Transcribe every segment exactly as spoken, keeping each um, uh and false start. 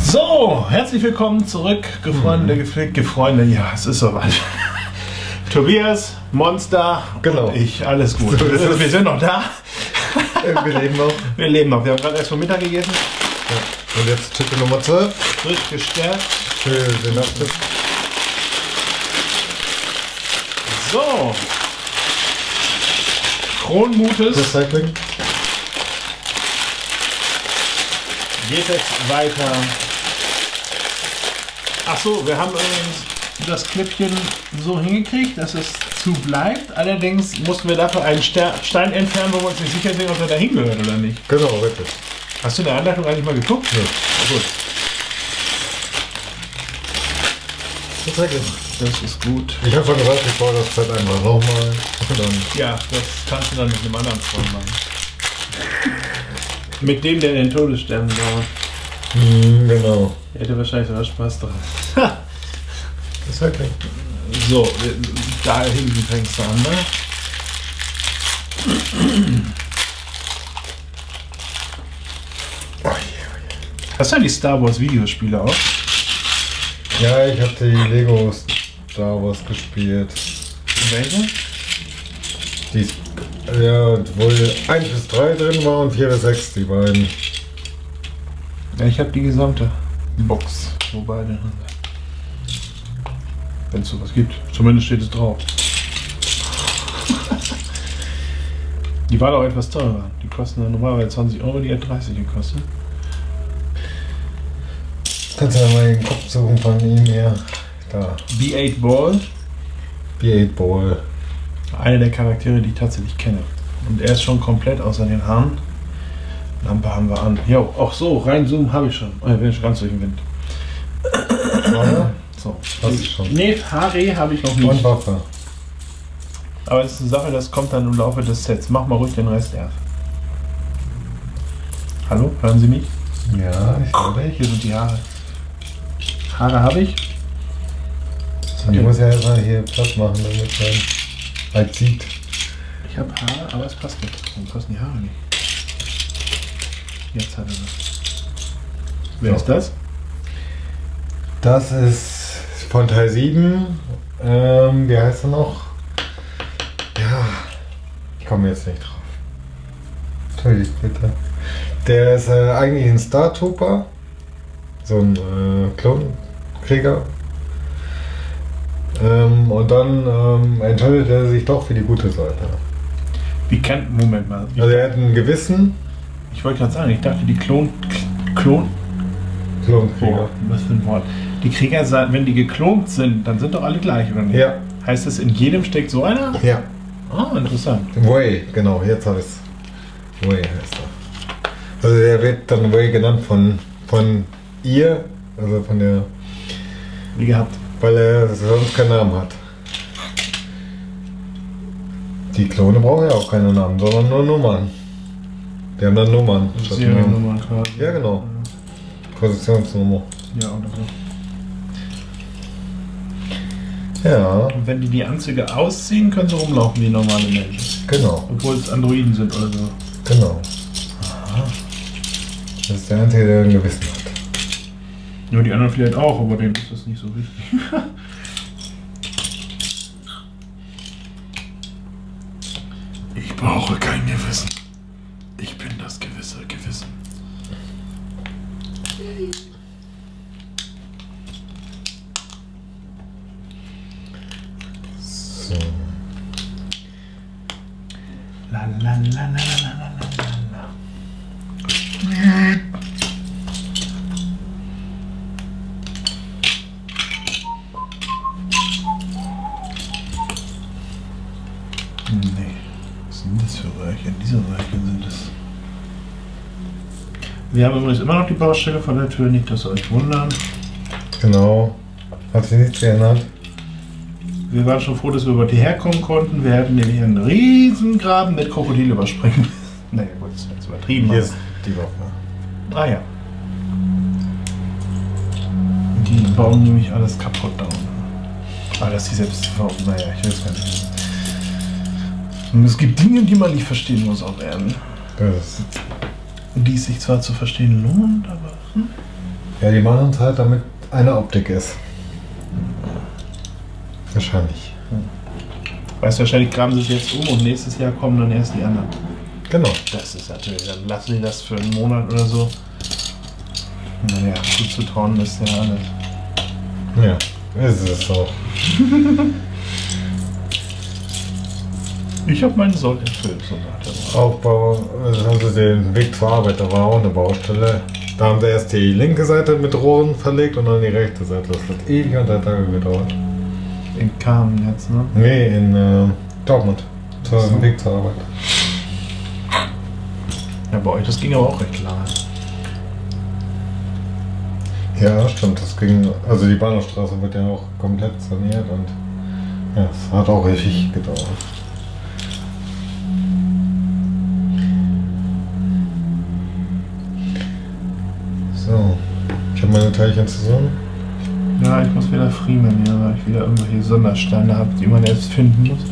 So, herzlich willkommen zurück, Gefreunde, mhm. Gefreunde, ja, es ist soweit. Tobias, Monster, genau. Und ich, alles gut. So wir, wir sind noch da. Wir leben noch. Wir leben noch. Wir haben gerade erst vor Mittag gegessen. Ja. Und jetzt Titel Nummer zwölf. Frisch gestärkt. Für den Nachtisch. So. Kronmutes. Recycling. Geht jetzt weiter. Achso, wir haben übrigens das Klippchen so hingekriegt, dass es zu bleibt. Allerdings mussten wir dafür einen Stein entfernen, wo wir uns nicht sicher sind, ob er da hingehört oder nicht. Genau, richtig. Hast du in der Anleitung eigentlich mal geguckt? Ja. Oh, gut. Recycling. Das ist gut. Ich habe schon gesagt, ich baue das Set einmal nochmal. Ja, das kannst du dann mit einem anderen Freund machen. Mit dem, der den Todesstern baut. Mm, genau. Der hätte wahrscheinlich sogar Spaß dran. Recycling. So, da hinten fängst du an, ne? Oh, yeah, yeah. Hast du ja die Star Wars Videospiele auch? Ja, ich habe die Lego Star Wars gespielt. Welche? Die, ja, wohl eins bis drei drin war und vier bis sechs, die beiden. Ja, ich habe die gesamte Box, wo beide drin sind. Wenn es sowas gibt. Zumindest steht es drauf. Die war doch etwas teurer. Die kosten dann normalerweise zwanzig Euro, die hat dreißig gekostet. Kannst du ja mal den Kopf suchen von ihm her. Da. B acht Ball. B acht Ball. Einer der Charaktere, die ich tatsächlich kenne. Und er ist schon komplett außer den Haaren. Lampe haben wir an. Jo, auch so, reinzoomen habe ich schon. Oh, ja, bin ich ganz durch den Wind. Ja. So. Hast du schon. Nee, Haare habe ich noch nicht. Und Waffe. Aber es ist eine Sache, das kommt dann im Laufe des Sets. Mach mal ruhig den Rest erst. Hallo, hören Sie mich? Ja, ich höre dich. Hier sind die Haare. Haare habe ich. Und ich muss ja erstmal hier Platz machen, damit man halt sieht. Ich habe Haare, aber es passt nicht. Dann passen die Haare nicht. Jetzt hat er das. Wer So. ist das? Das ist von Teil sieben. Ähm, wie heißt er noch? Ja, ich komme jetzt nicht drauf. Entschuldigt bitte. Der ist äh, eigentlich ein Star Trooper. So ein äh, Klonkrieger. Ähm, und dann ähm, entscheidet er sich doch für die gute Seite. Wie kann. Moment mal. Wie, Also er hat ein Gewissen. ich wollte gerade sagen, ich dachte, die Klon. Klon. Klonkrieger. Oh, was für ein Wort. Die Krieger, wenn die geklont sind, dann sind doch alle gleich, oder nicht? Ja. Heißt das, in jedem steckt so einer? Ja. Ah, interessant. Way, genau, jetzt habe ich es. Way heißt er. Also der wird dann Way genannt von, von ihr, also von der, Wie gehabt. weil er sonst keinen Namen hat. Die Klone brauchen ja auch keine Namen, sondern nur Nummern. Die haben dann Nummern. statt Namen. Seriennummern quasi. Ja, genau. Positionsnummer. Ja, oder so. Ja, Und wenn die die Anzüge ausziehen, können sie rumlaufen wie normale Menschen. genau, Obwohl es Androiden sind oder so. genau. Aha. Das ist der Einzige, der ein Gewissen hat. Ja, die anderen vielleicht auch, aber denen ist das nicht so wichtig. Ich brauche kein Gewissen. Ich bin das gewisse Gewissen. So. La la la la la la la la. Nee. Was sind das für Röhrchen? Diese Röhrchen sind es. Wir haben übrigens immer noch die Baustelle vor der Tür, nicht, dass ihr euch wundern. Genau. Hat sich nichts geändert. Wir waren schon froh, dass wir über die herkommen konnten. Wir hätten nämlich einen riesen Graben mit Krokodil überspringen müssen. Naja, gut, das ist jetzt übertrieben. Hier aber- ist die Waffe. Ah ja. Die bauen nämlich alles kaputt da unten. Aber dass die selbst bauen, naja, ich will es gar nicht wissen. Und es gibt Dinge, die man nicht verstehen muss auf Erden. Das, Die es sich zwar zu verstehen lohnt, aber... Hm? Ja, die machen es halt, damit eine Optik ist. Wahrscheinlich. Weißt du, wahrscheinlich graben sie sich jetzt um und nächstes Jahr kommen dann erst die anderen. Genau. Das ist natürlich, dann lassen die das für einen Monat oder so. Naja, gut zu trauen ist ja alles. Ja, ist es so. Ich habe meine Soll erfüllt, so sagt er. Aufbau, also haben sie den Weg zur Arbeit, da war auch eine Baustelle. Da haben sie erst die linke Seite mit Rohren verlegt und dann die rechte Seite. Das hat ewig und drei Tage gedauert. In Kamen jetzt, ne? Nee, in äh, Dortmund. Zur So. Weg zur Arbeit. Ja, bei euch, das ging aber auch recht klar. Ja, stimmt. Das ging. Also die Bahnhofstraße wird ja auch komplett saniert und ja, es hat auch ewig gedauert. So, ich habe meine Teilchen zusammen. Ja, ich muss wieder friemeln hier, weil ich wieder irgendwelche Sondersteine habe, die man jetzt finden muss.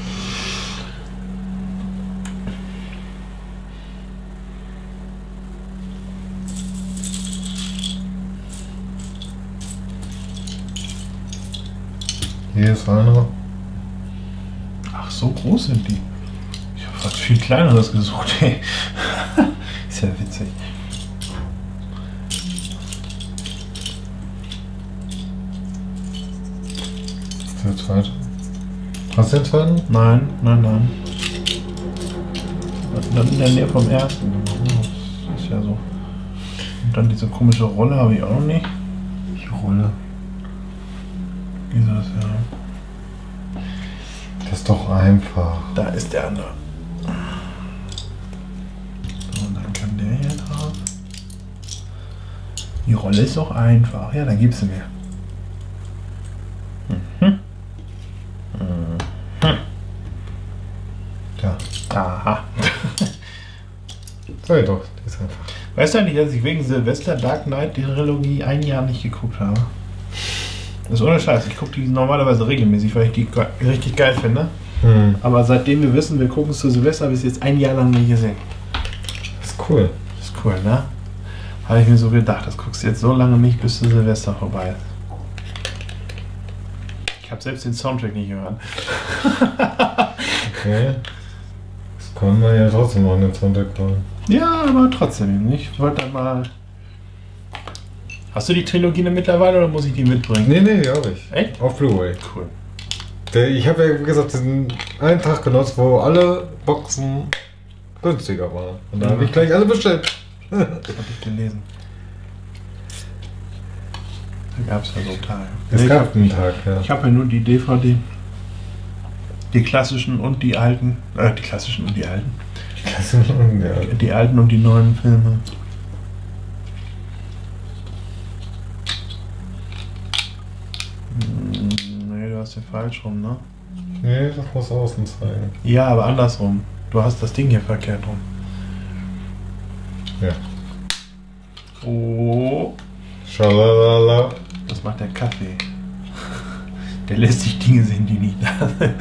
Hier ist einer. Ach, so groß sind die. Ich habe was viel kleineres gesucht, ey. Ist ja witzig. Der zweite. Hast du den zweiten? Nein, nein, nein. Dann in der Nähe vom ersten. Das ist ja so. Und dann diese komische Rolle habe ich auch noch nicht. Die Rolle. Dieses, ja. Das ist doch einfach. Da ist der andere. So, und dann kann der hier drauf. Die Rolle ist doch einfach. Ja, dann gibst du mir. Mhm. Mhm. Ja. Aha. Sei doch, die ist einfach. Weißt du eigentlich, dass ich wegen Silvester Dark Knight die Trilogie ein Jahr nicht geguckt habe? Das ist ohne Scheiß. Ich gucke die normalerweise regelmäßig, weil ich die ge richtig geil finde. Hm. Aber seitdem wir wissen, wir gucken es zu Silvester, habe ich es jetzt ein Jahr lang nicht gesehen. Das ist cool. Das ist cool, ne? Habe ich mir so gedacht, das guckst du jetzt so lange nicht, bis zu Silvester vorbei ist. Ich habe selbst den Soundtrack nicht gehört. Okay. Das kann man ja trotzdem noch in den Sonntag holen. Ja, aber trotzdem. Ich wollte dann mal... Hast du die Trilogie denn mittlerweile oder muss ich die mitbringen? Nee, nee, die habe ich. Echt? Auf Blu-ray. Cool. Der- Ich habe ja wie gesagt diesen einen Tag genutzt, wo alle Boxen günstiger waren. Und da habe ich gleich alle bestellt. Das habe ich gelesen. Da gab es ja so Tage. Es Nee, gab einen Tag, ja. Ich habe ja nur die D V D. Die klassischen und die alten. Äh, die klassischen und die alten. ja. Die alten und die neuen Filme. Hm, nee, du hast den falsch rum, ne? Nee, das muss außen zeigen. Ja, aber andersrum. Du hast das Ding hier verkehrt rum. Ja. Oh. Schalalala. Das macht der Kaffee. Der lässt sich Dinge sehen, die nicht da sind.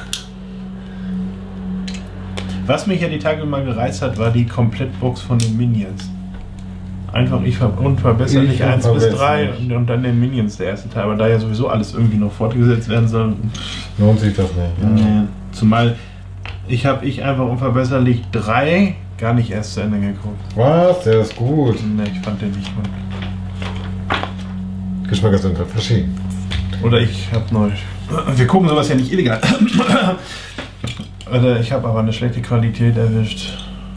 Was mich ja die Tage mal gereizt hat, war die Komplettbox von den Minions. Einfach ich ver unverbesserlich Ich eins bis drei unverbesserlich. und, und dann den Minions der erste Teil. Aber da ja sowieso alles irgendwie noch fortgesetzt werden soll. Lohnt sich das nicht. Ja. äh, Zumal ich habe ich einfach unverbesserlich drei gar nicht erst zu Ende geguckt. Was? Der ist gut. Ne, ich fand den nicht gut. Geschmäcker sind halt verschieden. Oder ich habe neu. Wir gucken sowas ja nicht illegal. Oder ich habe aber eine schlechte Qualität erwischt.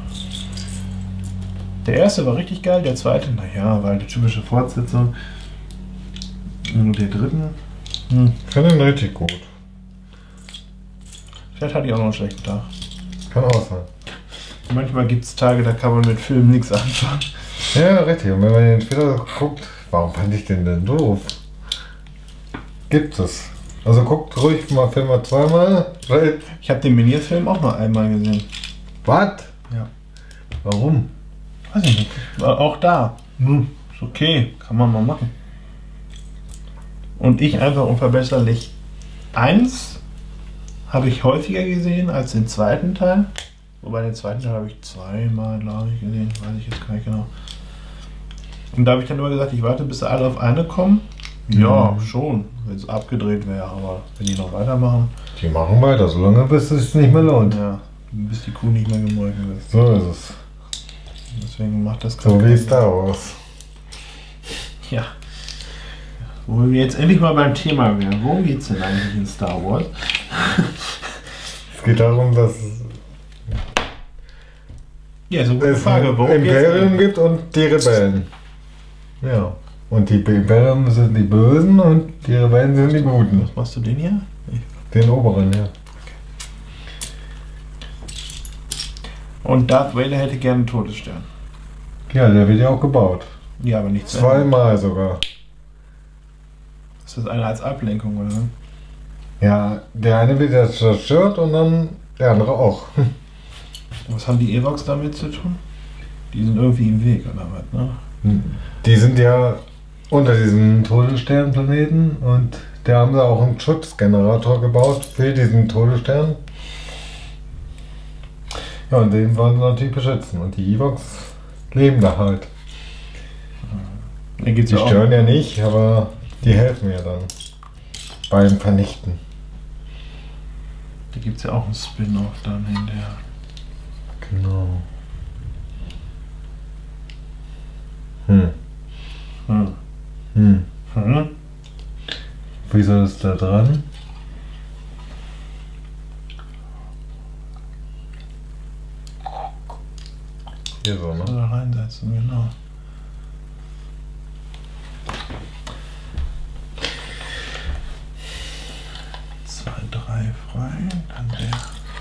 Der erste war richtig geil, der zweite, naja, war eine typische Fortsetzung. Und der dritten, hm, Ich finde ihn richtig gut. vielleicht hatte ich auch noch einen schlechten Tag. Kann auch sein. Manchmal gibt es Tage, da kann man mit Filmen nichts anfangen. Ja, richtig. Und wenn man den später guckt, warum fand ich den denn doof? Gibt es. Also guckt ruhig mal Filme zweimal. Weil. Ich habe den Minions-Film auch nur einmal gesehen. Was? Ja. Warum? Weiß ich nicht. War auch da. Hm, ist okay, kann man mal machen. Und ich einfach unverbesserlich. Eins habe ich häufiger gesehen als den zweiten Teil. Wobei den zweiten Teil habe ich zweimal, glaube ich, gesehen. Weiß ich jetzt gar nicht genau. Und da habe ich dann immer gesagt, ich warte, bis sie alle auf eine kommen. Ja, Mhm. schon, wenn es abgedreht wäre, aber wenn die noch weitermachen, Die machen weiter, solange bis es sich nicht mehr lohnt. ja, bis die Kuh nicht mehr gemolken ist. So ist es. Deswegen macht das So keinen wie Sinn. Star Wars. Ja. Wo wir jetzt endlich mal beim Thema wären. Worum geht's denn eigentlich in Star Wars? Es geht darum, dass Ja, so eine gute es Frage. ein Worum geht's Imperium denn? gibt und die Rebellen. Ja. Und die Imperium sind die Bösen und die Rebellen sind die Guten. Was machst du denn hier? Den oberen, ja. Und Darth Vader hätte gerne einen Todesstern. Ja, der wird ja auch gebaut. Ja, aber nicht zu Ende. Zweimal sogar. Ist das eine als Ablenkung, oder? Ja, der eine wird ja zerstört und dann der andere auch. Was haben die Ewoks damit zu tun? Die sind irgendwie im Weg, oder was, ne? Die sind ja unter diesem Todessternplaneten und da haben sie auch einen Schutzgenerator gebaut für diesen Todesstern. Ja, und den wollen sie natürlich beschützen. Und die Ewoks leben da halt. Da gibt's Die ja auch. stören ja nicht, aber die helfen ja dann beim Vernichten. Da gibt's ja auch einen Spin-off dann hinterher. Genau. Hm. Hm. Hm. Hm? Wieso ist da dran? Hier so, ne? Oder reinsetzen, genau. Zwei, drei frei, dann der.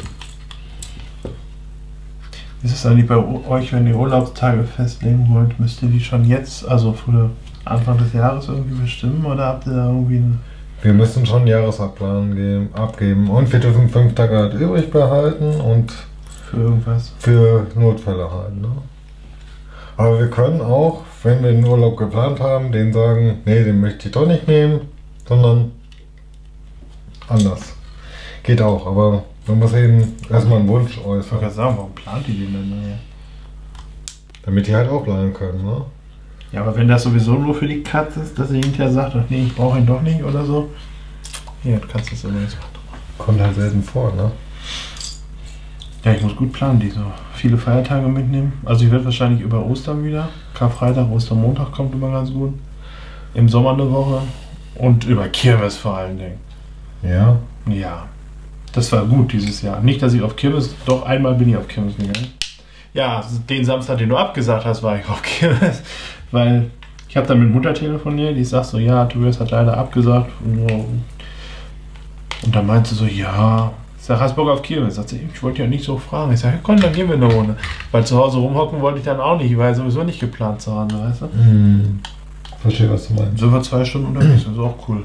Ist es eigentlich bei euch, wenn ihr Urlaubstage festlegen wollt, müsst ihr die schon jetzt, also für Anfang des Jahres irgendwie bestimmen oder habt ihr da irgendwie einen. Wir müssen schon einen Jahresabplan geben, abgeben und wir dürfen fünf Tage halt übrig behalten und Für irgendwas? für Notfälle halt. Ne? Aber wir können auch, wenn wir den Urlaub geplant haben, den sagen, nee, den möchte ich doch nicht nehmen, sondern anders. Geht auch, aber man muss eben erstmal einen Wunsch Ich wollte äußern, gerade sagen, warum plant ihr den denn? Naja? damit die halt auch planen können. Ne? Ja, aber wenn das sowieso nur für die Katze ist, dass sie hinterher sagt, ach nee, ich brauche ihn doch nicht oder so. Ja, du kannst das immer jetzt machen. Kommt halt selten vor, ne? Ja, ich muss gut planen, die so viele Feiertage mitnehmen. Also ich werde wahrscheinlich über Ostern wieder. Karfreitag, Ostermontag kommt immer ganz gut. Im Sommer eine Woche. Und über Kirmes vor allen Dingen. Ja. Ja, das war gut dieses Jahr. Nicht, dass ich auf Kirmes, doch einmal bin ich auf Kirmes gegangen. Ja, den Samstag, den du abgesagt hast, war ich auf Kirmes. Weil ich habe dann mit Mutter telefoniert, die sagt so, ja, Tobias hat leider abgesagt. Und dann meinte sie so, ja, ich sag, hast Bock auf Kirmes? Sagt sie, ich wollte ja nicht so fragen. Ich sage, ja, komm, dann gehen wir eine Runde. Weil zu Hause rumhocken wollte ich dann auch nicht, ich war ja sowieso nicht geplant zu Hause, weißt du? Hm. Verstehe, was du meinst. So wir zwei Stunden unterwegs, das ist auch cool.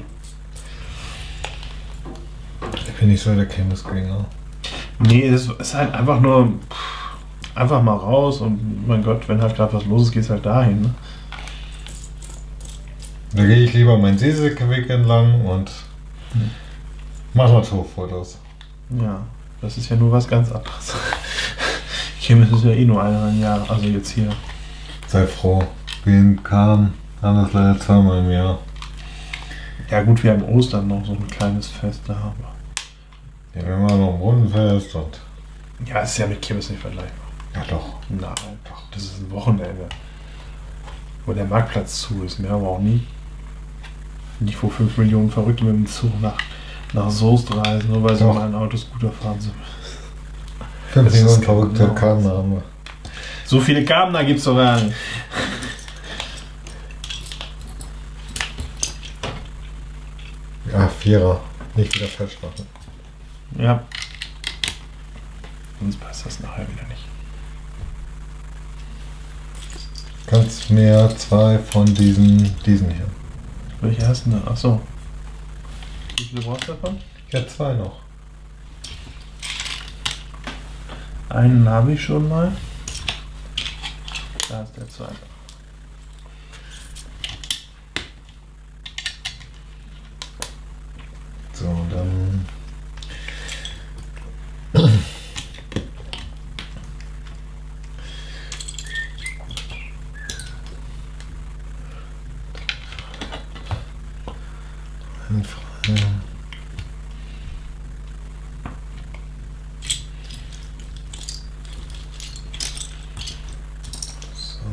Ich bin nicht so der Kirmesgänger. Nee, es ist halt einfach nur pff, einfach mal raus und mein Gott, wenn halt gerade was los ist, gehst halt dahin. Ne? Da gehe ich lieber meinen Seesäcke-Weg entlang und Hm. mach Naturfotos. Ja, das ist ja nur was ganz anderes. Kirmes ist ja eh nur einmal im Jahr, also jetzt hier. Sei froh. Wir kamen, haben das leider zweimal im Jahr. Ja gut, wir haben Ostern noch so ein kleines Fest da. Aber Ja, wir machen noch ein Brunnenfest und. ja, ist ja mit Kirmes nicht vergleichbar. Ja, doch. Nein, doch, das ist ein Wochenende. Wo der Marktplatz zu ist, mehr aber auch nie. Nicht wo fünf Millionen Verrückte mit dem Zug nach, nach Soest reisen, nur weil sie Doch. mal ein Autoscooter fahren sind. fünf Das ist Millionen verrückte genau. Karten haben wir. So viele Gaben gibt es doch gar nicht. Ja, Vierer. Nicht wieder falsch machen. Ja. Sonst passt das nachher wieder nicht. Kannst mir zwei von diesen, diesen hier. Welche hast du denn da? Achso. Wie viele brauchst du davon? Ja, zwei noch. Einen habe ich schon mal. Da ist der zweite. So, dann. Einfrei. So.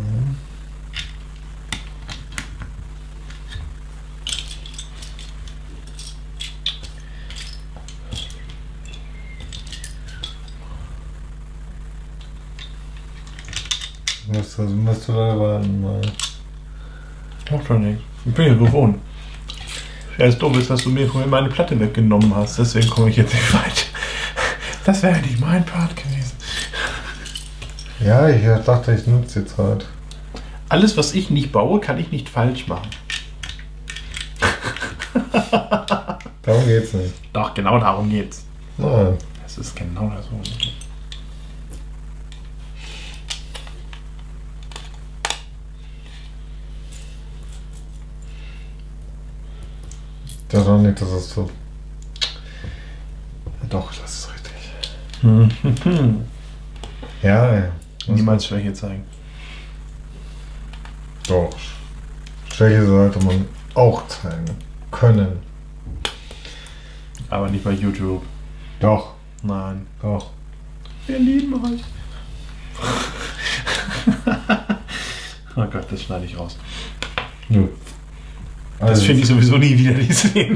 Musst du, musst du da warten mal. Macht doch nichts. Ich bin ja gewohnt. Erst doof ist, dass du mir vorhin meine Platte weggenommen hast. Deswegen komme ich jetzt nicht weit. Das wäre nicht mein Part gewesen. Ja, ich dachte, ich nutze jetzt halt. Alles, was ich nicht baue, kann ich nicht falsch machen. Darum geht's nicht. Doch, genau darum geht's. Nein. Das ist genau das, worum es geht. Ich dachte auch nicht, dass es so. Ja, doch, das ist richtig. Ja, ja. Niemals Schwäche zeigen. Doch. Schwäche sollte man auch zeigen können. Aber nicht bei YouTube. Doch, Nein. doch. Wir lieben euch. Oh Gott, das schneide ich raus. Nö. Das Also, finde ich sowieso nie wieder die Szene.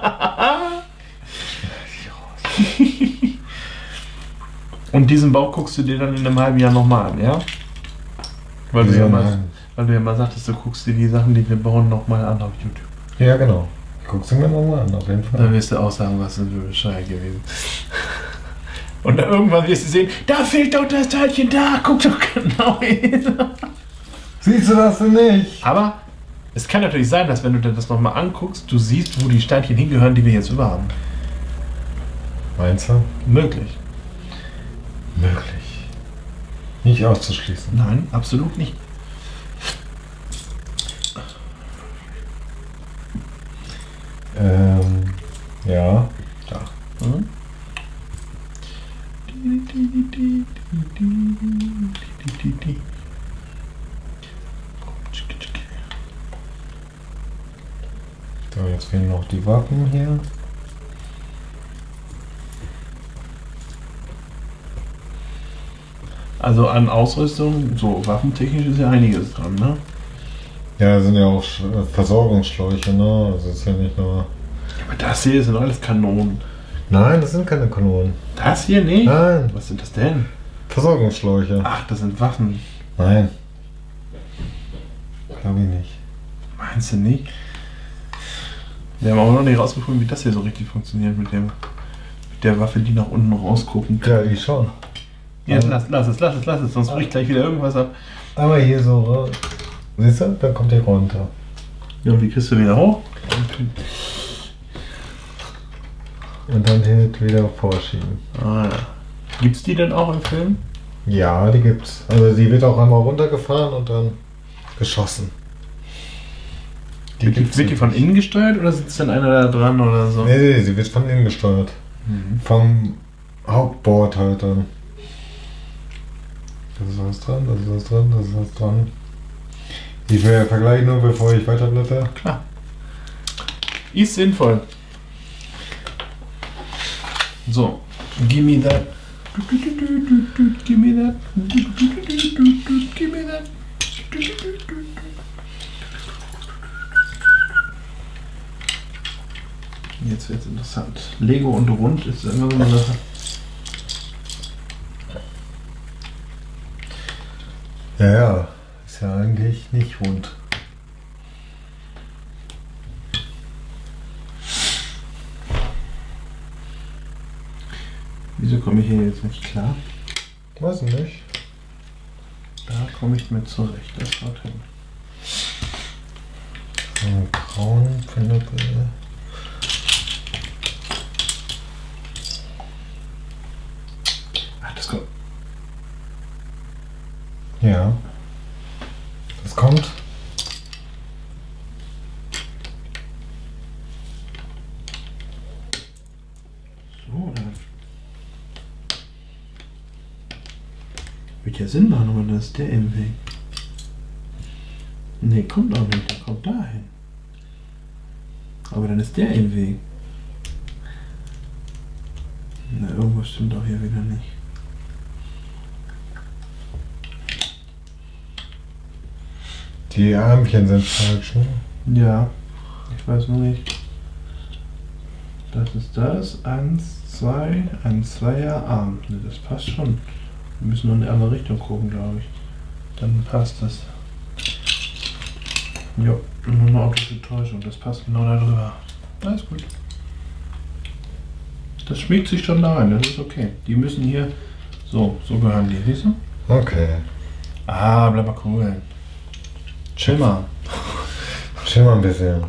Und diesen Bau guckst du dir dann in einem halben Jahr nochmal an, ja? Weil du, Wieso ja mal, nein? weil du ja mal sagtest, du guckst dir die Sachen, die wir bauen, nochmal an auf YouTube. Ja, genau. Ich guck's mir nochmal an, auf jeden Da Fall. wirst du auch sagen, was sind wir bescheuert gewesen. Und dann irgendwann wirst du sehen, da fehlt doch das Teilchen, da, guck doch genau hin. Siehst du das denn nicht? Aber es kann natürlich sein, dass wenn du dir das nochmal anguckst, du siehst, wo die Steinchen hingehören, die wir jetzt über haben. Meinst du? Möglich. Möglich. Nicht auszuschließen. Nein, absolut nicht. Ähm, ja. Da. Hm? So, jetzt fehlen noch die Waffen hier. Also an Ausrüstung, so waffentechnisch ist ja einiges dran, ne? Ja, das sind ja auch Sch- äh, Versorgungsschläuche, ne? Also es ist ja nicht nur. Aber das hier sind alles Kanonen. Nein, das sind keine Kanonen. Das hier nicht? Nein, Was sind das denn? Versorgungsschläuche. Ach, das sind Waffen. Nein. Glaube ich nicht. Meinst du nicht? Wir haben aber noch nicht rausgefunden, wie das hier so richtig funktioniert mit dem mit der Waffe, die nach unten rausgucken Ja, kann. ich schon. Jetzt lass, lass es, lass es, lass es, sonst bricht gleich wieder irgendwas ab. Aber hier so raus. Siehst du? Dann kommt die runter. Ja, und wie kriegst du wieder hoch? Und dann hier wieder vorschieben. Ah ja. Gibt's die denn auch im Film? Ja, die gibt's. Also die wird auch einmal runtergefahren und dann geschossen. Wird die, wird die von innen gesteuert oder sitzt dann einer da dran oder so? Nee, nee, sie wird von innen gesteuert. Mhm. Vom Hauptboard halt dann. Das ist was dran, das ist was dran, das ist was dran. Ich will ja vergleichen nur, bevor ich weiterblätter. Klar. Ist sinnvoll. So, give me that. Give me that. Give me that. Jetzt wird's interessant. Lego und rund ist immer so eine Sache. Ja, ja, ist ja eigentlich nicht rund. Wieso komme ich hier jetzt nicht klar? Weiß ich nicht. Da komme ich mit zurecht. Das haut hin. So einen grauen Pinöppel. Ach, das kommt. Ja. Das kommt. So, dann. Wird ja Sinn machen, aber das ist der im Weg. Nee, kommt auch nicht. Der kommt dahin. Aber dann ist der im Weg. Na, irgendwas stimmt auch hier wieder nicht. Die Ärmchen sind falsch, ne? Ja, ich weiß nur nicht. Das ist das. Eins, zwei, ein Zweier Arm. Ne, das passt schon. Wir müssen nur in die andere Richtung gucken, glaube ich. Dann passt das. Jo, nur eine optische Täuschung. Das passt genau da drüber. Alles gut. Das schmiegt sich schon da rein, das ist okay. Die müssen hier. So, so gehören die, siehst du? Okay. Ah, bleib mal cool. Chill mal. Chill mal ein bisschen.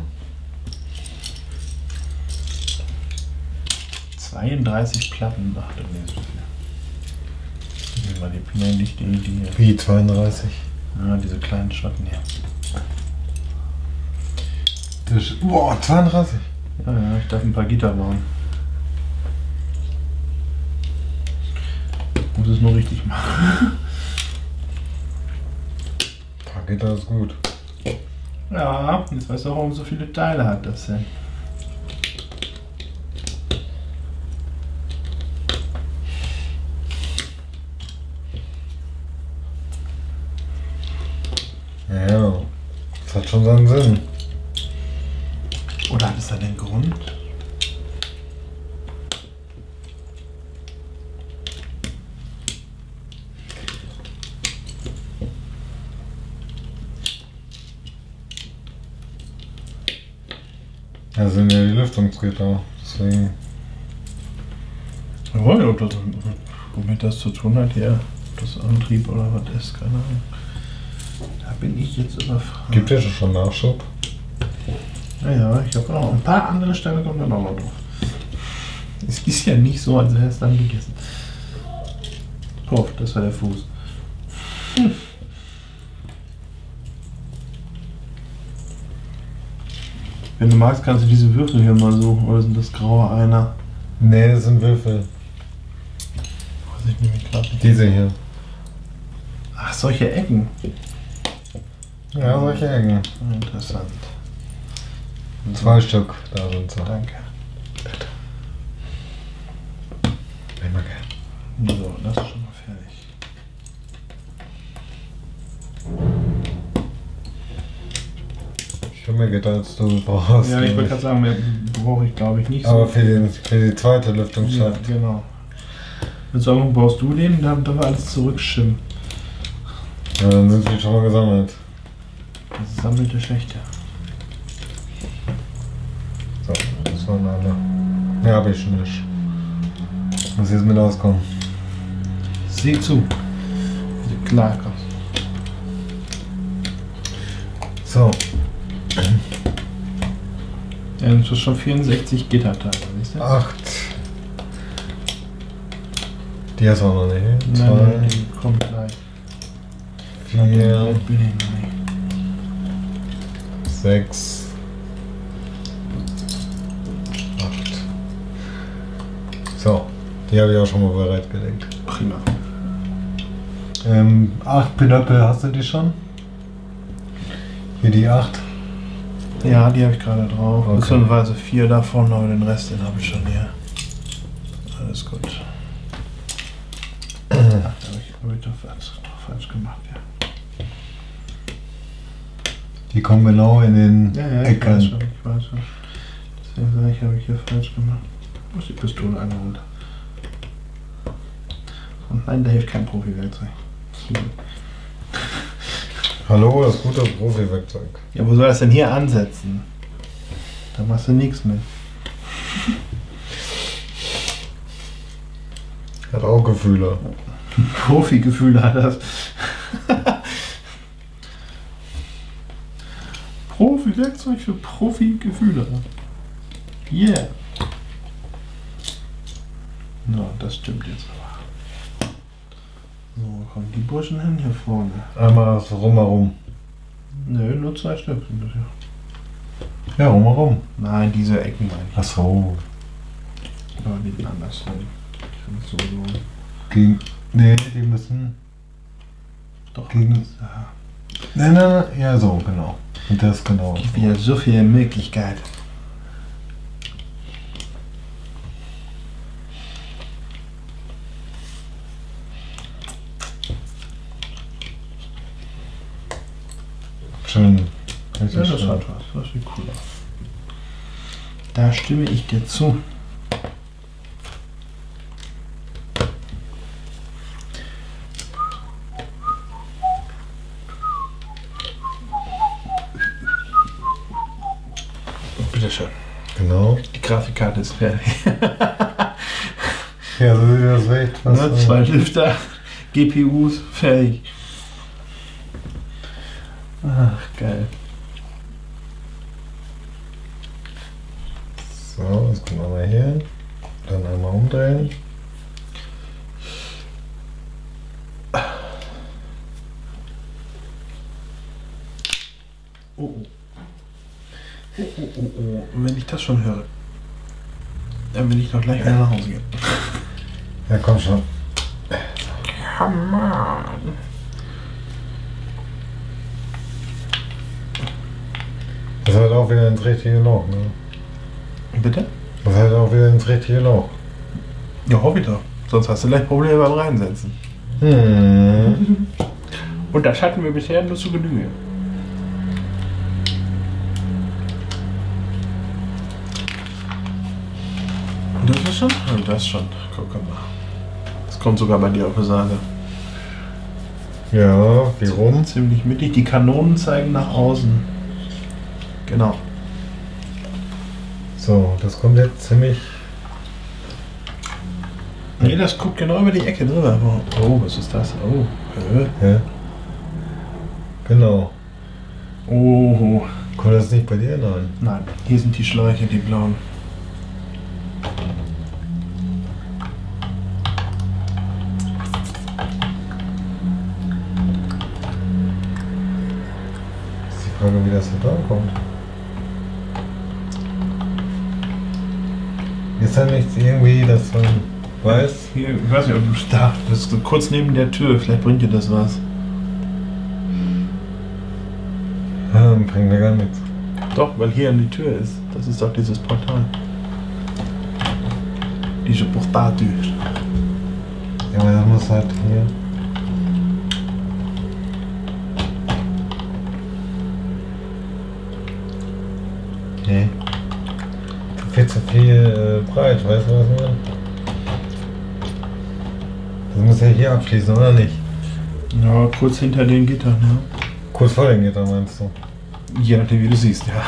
zweiunddreißig Platten. Ach, das ist so viel. Nehmen wir die, nee, nicht die, die. Wie zweiunddreißig? Ja, diese kleinen Schotten hier. Das, boah, zweiunddreißig. Ja, ja, ich darf ein paar Gitter bauen. Ich muss es nur richtig machen. Gitter ist gut. Ja, jetzt weißt du auch, warum so viele Teile hat das denn. Ja, das hat schon seinen Sinn. Oder hat es da den Grund? Das sind ja die Lüftungsgitter, deswegen. Jawohl, ob das womit das zu tun hat, ja, das Antrieb oder was ist, keine Ahnung. Da bin ich jetzt überfragt. Gibt es schon Nachschub? Naja, ich habe noch ein paar andere Steine kommen dann auch noch drauf. Es ist ja nicht so, als wäre es dann gegessen. Puff, das war der Fuß. Hm. Wenn du magst, kannst du diese Würfel hier mal so, oder sind das graue Einer? Nee, das sind Würfel. Weiß ich nämlich gerade nicht. Diese hier. Ach, solche Ecken. Ja, solche Ecken. Interessant. Zwei Stück, da sind sie. Danke. Bitte. Immer gern. So, das ist schon mal fertig. Ich habe mehr Gitter als du brauchst. Ja, ich wollte gerade sagen, mehr brauche ich glaube ich nicht Aber so. für die, für die zweite Ja, Lüftungsschacht. genau. Mit Sorgen baust du den, dann darf alles zurückschimmen. Ja, dann sind sie schon mal gesammelt. Das sammelte Schächte. So, das waren alle. Mehr habe ich schon nicht. Muss jetzt mit auskommen. Sieh zu. Sieht klar aus. So. Ja, das ist schon vierundsechzig Gitterteile, siehst du? Acht. Die hast du auch noch nicht. Nein, Zwei, nein, die kommt gleich. vier, Bin ich noch nicht. sechs, acht. So, die habe ich auch schon mal bereitgelegt. Prima. Ähm, acht Pinöppel, hast du die schon? Hier die acht. Ja, die habe ich gerade drauf. Okay. Beziehungsweise vier davon, aber den Rest, den habe ich schon hier. Alles gut. Ach, da habe ich, hab ich doch, falsch, doch falsch gemacht, ja. Die kommen genau in den Ja, ja, ich Ecken. weiß schon, ich weiß schon. Deswegen sage ich, habe ich hier falsch gemacht. Ich muss die Pistole einmal runter. Und nein, da hilft kein Profi-Werkzeug. Hallo, das gute Profi-Werkzeug. Ja, wo soll das denn hier ansetzen? Da machst du nichts mit. Hat auch Gefühle. Profi-Gefühle hat das. Profi-Werkzeug für Profi-Gefühle. Yeah. No, das stimmt jetzt aber. So, wo kommen die Burschen hin? Hier vorne. Einmal so rumherum. Nö, nur zwei Stück sind das ja. Ja, rumherum. Nein, diese Ecken meine ich. Ach so. Aber die sind andersrum. Ich finde es so, so. Gegen. Nee, die müssen. Doch, Gegen- das, ja. Nein, nein, nein. Ja, so, genau. Und das genau. Gibt wieder so viele Möglichkeiten. Das Ja, ist das schön. hat was. Das sieht cool aus. Da stimme ich dir zu. Bitteschön. Genau. Die Grafikkarte ist fertig. Ja, so sieht das echt was. Ne? Zwei Lüfter, G P Us, fertig. Ach, geil. So, jetzt kommen wir mal hier. Dann einmal umdrehen. Oh, oh. Oh, oh, oh, oh. Und wenn ich das schon höre, dann will ich doch gleich wieder nach Hause gehen. Ja, komm schon. Come on. Das ist halt auch wieder ins richtige Loch, ne? Bitte? Das ist halt auch wieder ins richtige Loch. Ja, hoffe ich doch. Sonst hast du gleich Probleme beim Reinsetzen. Hm. Und das hatten wir bisher nur zu Genüge. Das ist schon? Oh, das schon. Guck mal. Das kommt sogar bei dir auf der Seite. Ja, wie rum? Ziemlich mittig. Die Kanonen zeigen nach außen. Genau. So, das kommt jetzt ziemlich. Nee, das guckt genau über die Ecke drüber. Oh, was ist das? Oh, äh. Ja. Genau. Oh. Kommt das nicht bei dir? Nein. Nein, hier sind die Schläuche, die blauen. Ist die Frage, wie das da dran kommt. Ist da nichts irgendwie, dass man weiß? Hier, ich weiß nicht, ob du da, das ist so kurz neben der Tür, vielleicht bringt dir das was. Ja, bringt mir gar nichts. Doch, weil hier an die Tür ist. Das ist doch dieses Portal. Diese Portaltür. Ja, aber das muss halt hier. Nee. Viel zu viel äh, breit, weißt du was ich meine? Das muss ja hier abschließen, oder nicht? Ja, kurz hinter den Gittern, ne? Kurz vor den Gitter, meinst du? Je nachdem, wie du siehst, ja.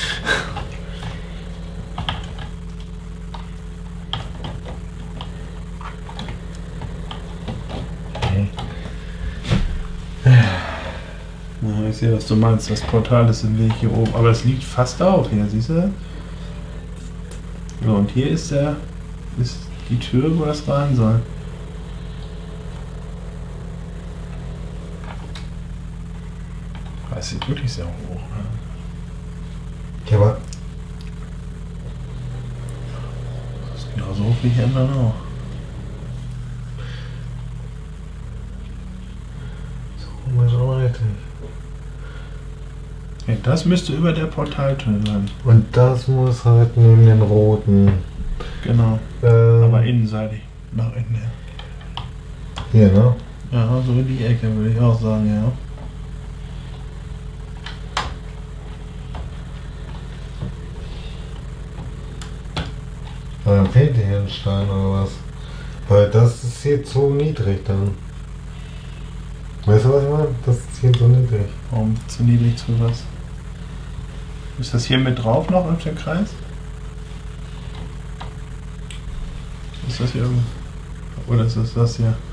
Okay. Ja, ich sehe, was du meinst. Das Portal ist im Weg hier oben. Aber es liegt fast auf hier, siehst du? So, und hier ist der, ist die Tür, wo das rein soll. Das sieht wirklich sehr hoch. Ne? Ja, aber Das ist genauso hoch wie hier im Land auch. so, mal so richtig. Ja, das müsste über der Portaltür sein. Und das muss halt neben den roten. Genau. Ähm, Aber innenseitig. Nach innen her. hier, ne? Ja, so in die Ecke würde ich auch sagen, ja. Aber dann fehlt hier ein Stein oder was? Weil das ist hier zu niedrig dann. Weißt du, was ich meine? Das ist hier zu niedrig. Warum zu niedrig zu was? Ist das hier mit drauf noch auf der Kreis? Ist das hier irgendwo? Oder ist das das hier?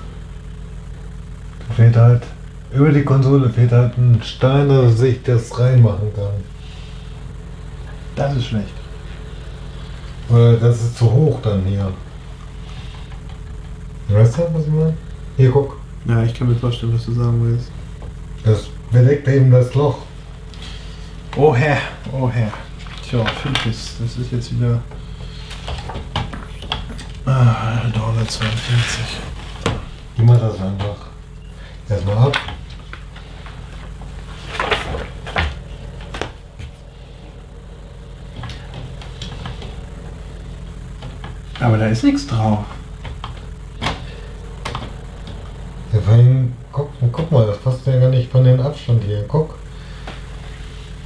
Da fehlt halt, über die Konsole fehlt halt ein Stein, dass ich das reinmachen kann. Das ist schlecht. Oder das ist zu hoch dann hier. Weißt du, was ich meine? Hier, guck. Ja, ich kann mir vorstellen, was du sagen willst. Das bedeckt eben das Loch. Oh Herr, oh Herr. Tja, fünf ist, das ist jetzt wieder ah, eins Komma zweiundvierzig Dollar. Ich mach das einfach. Erstmal ab. Aber da ist nichts drauf. Ja, vor allem, guck, guck mal, das passt ja gar nicht von dem Abstand hier. Guck.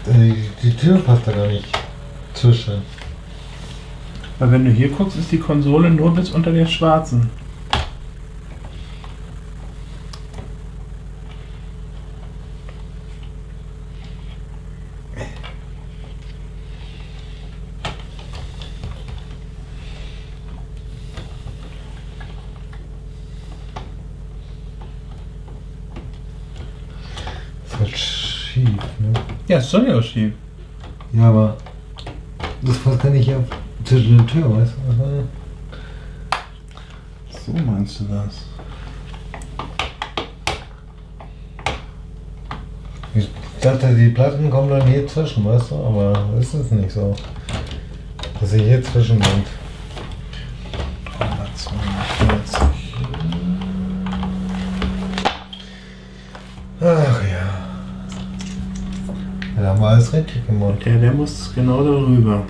Die, die Tür passt da gar nicht zwischen. Weil wenn du hier guckst, ist die Konsole nur bis unter der schwarzen. Das ist halt schief, ne? Ja, ist soll ja auch schief. Ja, aber das passt gar nicht auf zwischen den Türen, weißt du? So meinst du das? Ich dachte, die Platten kommen dann hier zwischen, weißt du? Aber ist es nicht so. Dass sie hier zwischen sind. dreihundertzweiundvierzig. Ach ja. Ja, da haben wir alles richtig gemacht. Der, der muss genau darüber.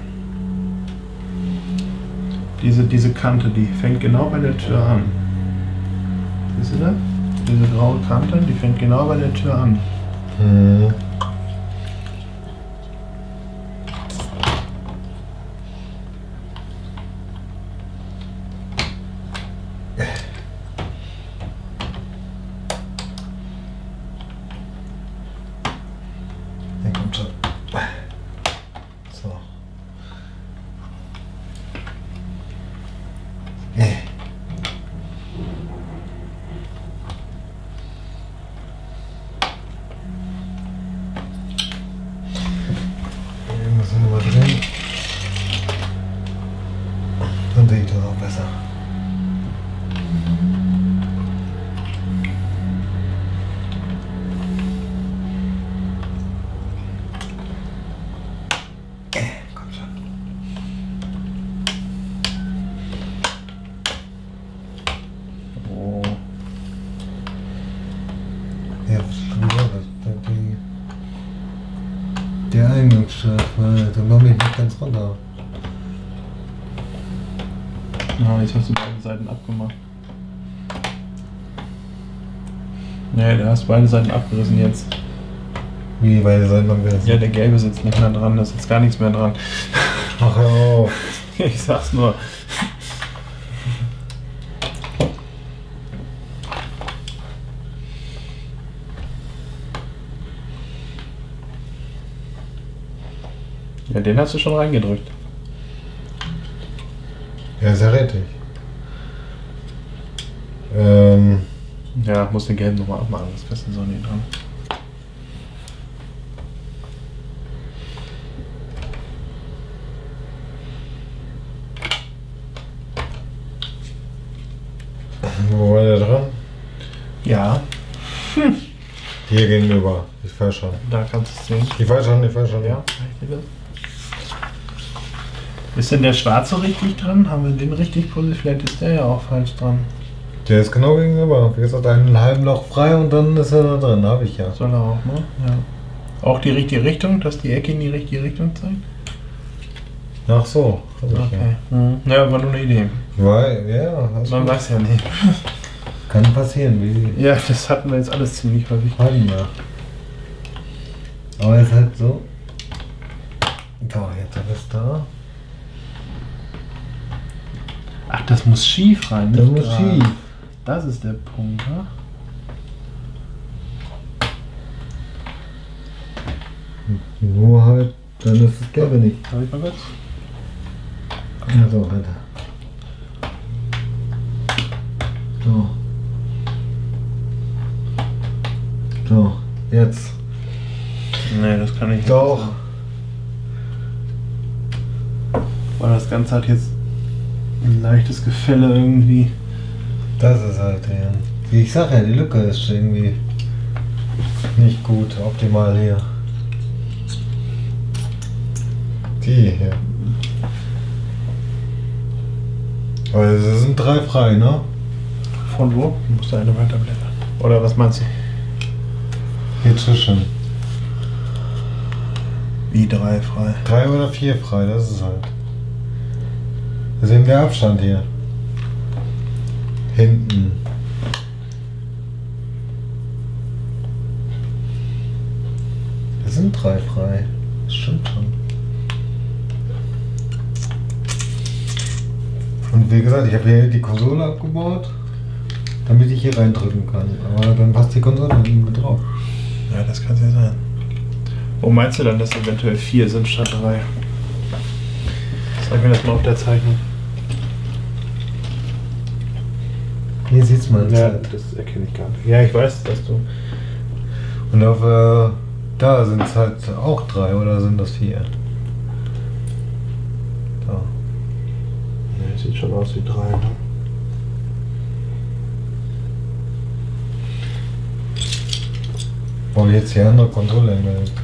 Diese, diese Kante, die fängt genau bei der Tür an. Siehst du das? Diese graue Kante, die fängt genau bei der Tür an. Hm. Ja, kommt schon. So. Äh. Hier muss ich mal drin. Dann sehe ich das auch besser. Komm schon. Oh. Ja, das ist schon wieder das, die, der Eingangsschalt, weil dann komme ich nicht ganz runter. Ja, jetzt hast du beide Seiten abgemacht. Nee, du hast beide Seiten abgerissen jetzt. Wie beide Seiten abgerissen? Ja, der gelbe sitzt nicht mehr dran, da sitzt gar nichts mehr dran. Ach, hör auf. Ich sag's nur. Ja, den hast du schon reingedrückt. Ja, ist ja richtig. Ähm, Ja, muss den gelben nochmal abmachen, das kriegst du so nicht dran. wo war der dran? Ja, Hier gegenüber. Ich weiß schon. da kannst du es sehen. Ich weiß schon, ich weiß schon. Ja, richtig. Ist denn der schwarze richtig dran? Haben wir den richtig positioniert? Vielleicht ist der ja auch falsch dran. Der ist genau gegenüber. Wie gesagt, einen halben Loch frei und dann ist er da drin. Habe ich ja. Soll er auch, ne? Ja. Auch die richtige Richtung, dass die Ecke in die richtige Richtung zeigt? Ach so. Hab ich Okay. Mhm. Ja, war nur eine Idee. ja. Weil, ja, hast Man du- weiß ja nicht. kann passieren. Wie Ja, das hatten wir jetzt alles ziemlich häufig. halten wir. Aber ist halt so. So, jetzt hat es da. Ach, das muss schief rein, Das nicht muss gerade. schief. Das ist der Punkt, ne? Nur halt, dann ist das Gelbe nicht. Darf ich mal kurz? Ja, so, weiter. So. So, jetzt. Nee, das kann ich nicht. Doch. Weil das Ganze hat jetzt ein leichtes Gefälle irgendwie. Das ist halt, ja. Wie ich sag ja, die Lücke ist irgendwie nicht gut, optimal hier. Die hier. Also es sind drei frei, ne? Von wo? Du musst da eine weiterblättern. Oder was meinst du? Hier zwischen. Wie drei frei? Drei oder vier frei, das ist halt. Das ist eben der Abstand hier. Hinten. Es sind drei frei. Das stimmt schon. Und wie gesagt, ich habe hier die Konsole abgebaut, damit ich hier reindrücken kann. Aber dann passt die Konsole nicht mit drauf. Ja, das kann es ja sein. Wo meinst du dann, dass eventuell vier sind statt drei? Sag mir das mal auf der Zeichnung. Hier sieht's mal. Ja, das erkenne ich gar nicht. Ja, ich weiß, dass du... Und auf äh, da sind es halt auch drei oder sind das vier? Da. Ne, sieht schon aus wie drei, ne? Wo jetzt die andere Konsole hingelegt.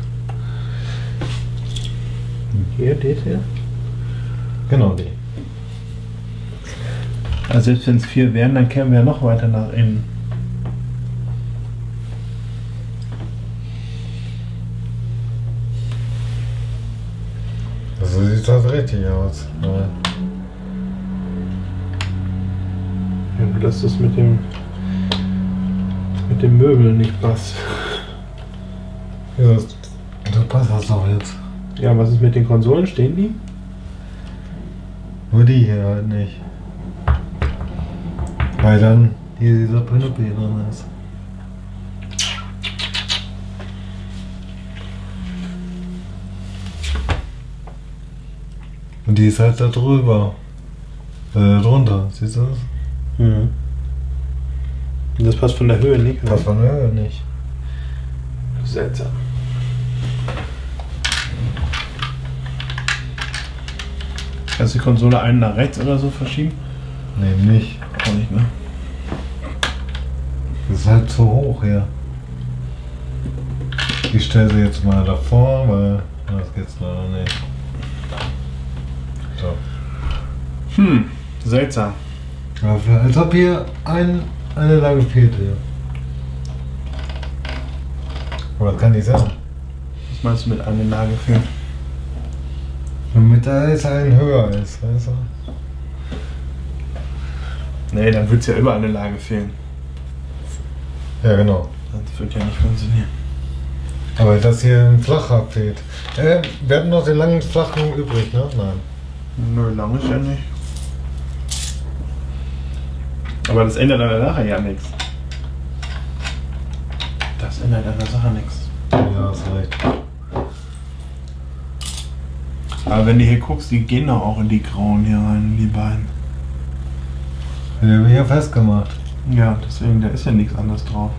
Hier, die hier? Genau die. Also selbst wenn es vier wären, dann kämen wir ja noch weiter nach innen. So sieht das richtig aus. Ja. Ja, nur dass das mit dem mit dem Möbel nicht passt. Ja, das, das passt das doch jetzt. Ja, was ist mit den Konsolen? Stehen die? Nur die hier halt nicht. Weil dann hier dieser Pinopie drin ist. Und die ist halt da drüber. Äh, da drunter, siehst du das? Mhm. Das passt von der Höhe nicht, oder? Passt von der Höhe nicht. Seltsam. Kannst du die Konsole einen nach rechts oder so verschieben? Nee, nicht. Auch nicht, ne? Das ist halt zu hoch hier. Ich stelle sie jetzt mal davor, weil das geht's leider nicht. So. Hm, seltsam. Ja, als ob hier ein, eine Lage fehlt hier. Aber das kann nicht sein. Was meinst du mit einer Lage fehlen? Damit da jetzt ein höher ist, weißt du? Nee, dann wird es ja überall eine Lage fehlen. Ja, genau. Das wird ja nicht funktionieren. Aber das hier ein flacher fehlt. Äh, wir hatten noch den langen flachen übrig, ne? Nein. Nö, lang ist ja nicht. Aber das ändert an der Sache ja nichts. Das ändert an der Sache nichts. Ja, hast recht. Aber wenn du hier guckst, die gehen doch auch in die grauen hier rein, die beiden. Die haben wir hier festgemacht. Ja, deswegen, da ist ja nichts anderes drauf.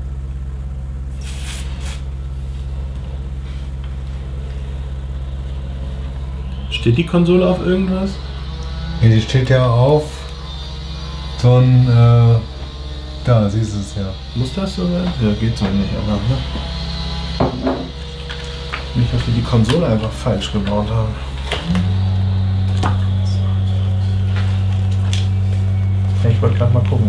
Steht die Konsole auf irgendwas? Ja, die steht ja auf so ein, äh, da siehst du es ja. Muss das so sein? Ja, geht so nicht, aber ne? Nicht, dass wir die Konsole einfach falsch gebaut haben. Ja, ich wollte gerade mal gucken.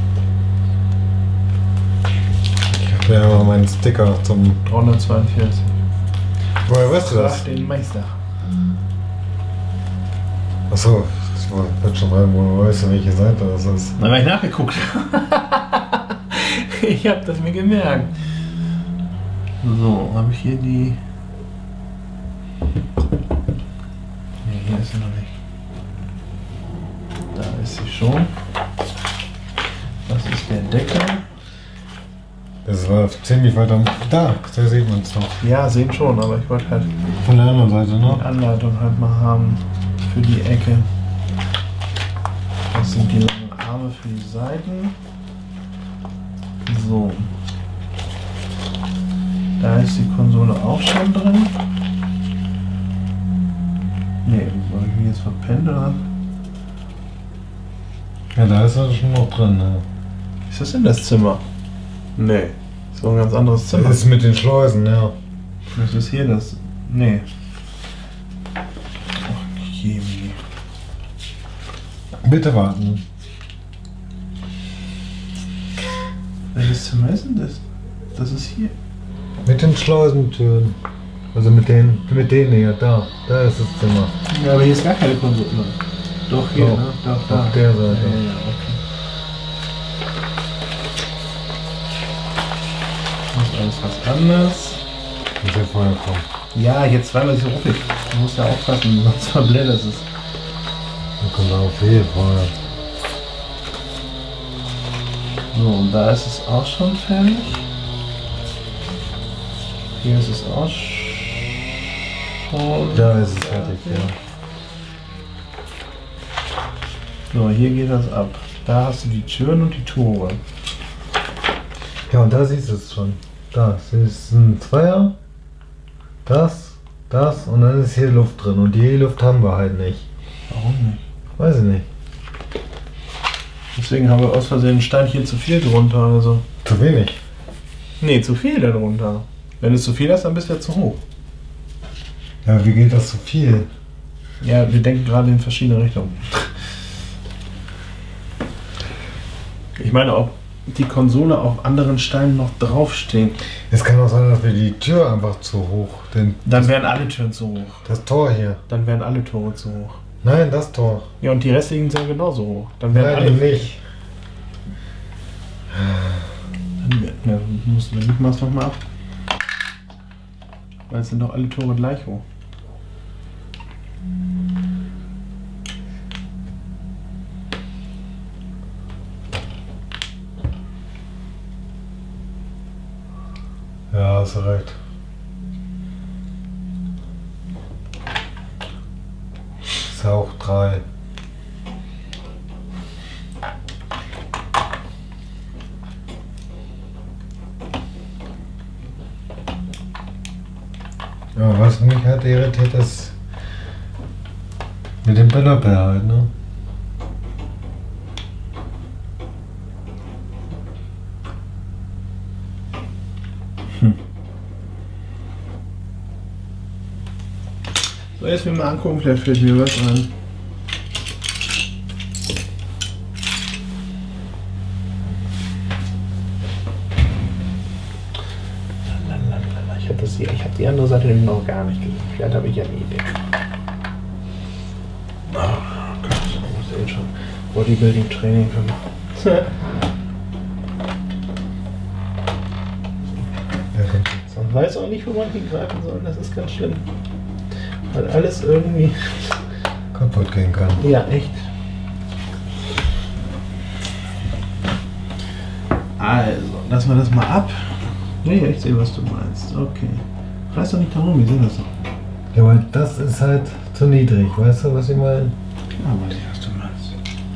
Ich habe ja mal meinen Sticker zum. dreihundertzweiundvierzig. Woher weißt du das? Frag den Meister. Achso, ich wollte schon mal, wo weißt du, welche Seite das ist? Na, weil ich nachgeguckt. Ich habe das mir gemerkt. So, habe ich hier die. Ne, hier ist sie noch nicht. Da ist sie schon. Das ist der Deckel. Das war ziemlich weit am. Da, da sieht man es noch. Ja, sehen schon, aber ich wollte halt Von der anderen Seite, die ne? Anleitung halt mal haben für die Ecke. Das sind die langen Arme für die Seiten. So. Da ist die Konsole auch schon drin. Ne, habe ich mich jetzt verpennt oder? Ja, da ist er schon noch drin, ne? Ist das denn das Zimmer? Ne, ist doch ein ganz anderes Zimmer. Das ist mit den Schleusen, ja. Das ist hier das. Ne. Ach, Jemini. Bitte warten. Welches Zimmer ist denn das? Das ist hier. Mit den Schleusentüren. Also mit den, mit denen hier, da. Da ist das Zimmer. Ja, aber hier ist gar keine Konsole. Doch, hier, Doch, ne? Doch, da. auf der Seite. Ja, ja, ja, okay. Das ist alles was anderes. Das ist ja vorher kommen. Ja, jetzt zweimal so ruppig. Du musst ja aufpassen, sonst verblättert es. Dann kommt er auf jeden Fall. So, und da ist es auch schon fertig. Hier ist es auch schon. Da ist es fertig, ja. So, hier geht das ab. Da hast du die Türen und die Tore. Ja, und da siehst du es schon. Das ist ein Zweier. Das, das und dann ist hier Luft drin. Und die Luft haben wir halt nicht. Warum nicht? Weiß ich nicht. Deswegen haben wir aus Versehen ein Steinchen zu viel drunter. Also. Zu wenig. Nee, zu viel darunter. Wenn du zu viel hast, dann bist du ja zu hoch. Ja, wie geht das zu viel? Ja, wir denken gerade in verschiedene Richtungen. Ich meine, ob die Konsole auf anderen Steinen noch draufstehen, Es kann auch sein, dass wir die Tür einfach zu hoch. Denn dann wären alle Türen zu hoch. das Tor hier. Dann wären alle Tore zu hoch. Nein, das Tor. Ja, und die restlichen sind genauso hoch. Dann wären Nein, alle. eben nicht. Dann, ja, musst du nicht mal nochmal ab. Weil es sind doch alle Tore gleich hoch. Ja, hast du recht. Ist ja auch drei. Ja, was mich halt irritiert ist mit dem Bellabell halt, ne? So, jetzt will ich mal angucken, vielleicht fällt mir was ein. Ich habe das hier, ich habe die andere Seite nämlich noch gar nicht gesehen. Vielleicht habe ich ja eine Idee. Oh Gott, ich muss eh schon Bodybuilding Training für machen. Man weiß auch nicht, wo man hingreifen soll, das ist ganz schlimm. Weil alles irgendwie Kaputt gehen kann. Ja, echt. Also, lassen wir das mal ab. Nee, ich sehe, was du meinst. Okay. Reiß doch nicht darum, wir sehen das doch. Ja, aber das ist halt zu niedrig, weißt du, was ich meine? Klar, weiß ich, was du meinst.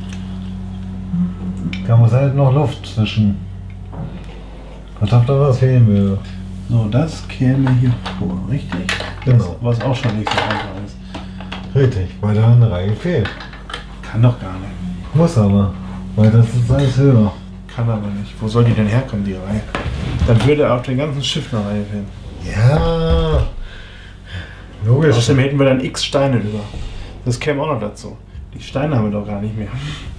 Da muss halt noch Luft zwischen. Was ob da was fehlen würde. So, das käme hier vor, richtig? Genau. Was, was auch schon nicht so einfach ist. Richtig, weil da eine Reihe fehlt. Kann doch gar nicht. Muss aber, weil das ist alles höher. Kann aber nicht. Wo soll die denn herkommen, die Reihe? Dann würde auf dem ganzen Schiff eine Reihe fehlen. Ja, logisch. Außerdem hätten wir dann x Steine über. Das käme auch noch dazu. Die Steine haben wir doch gar nicht mehr.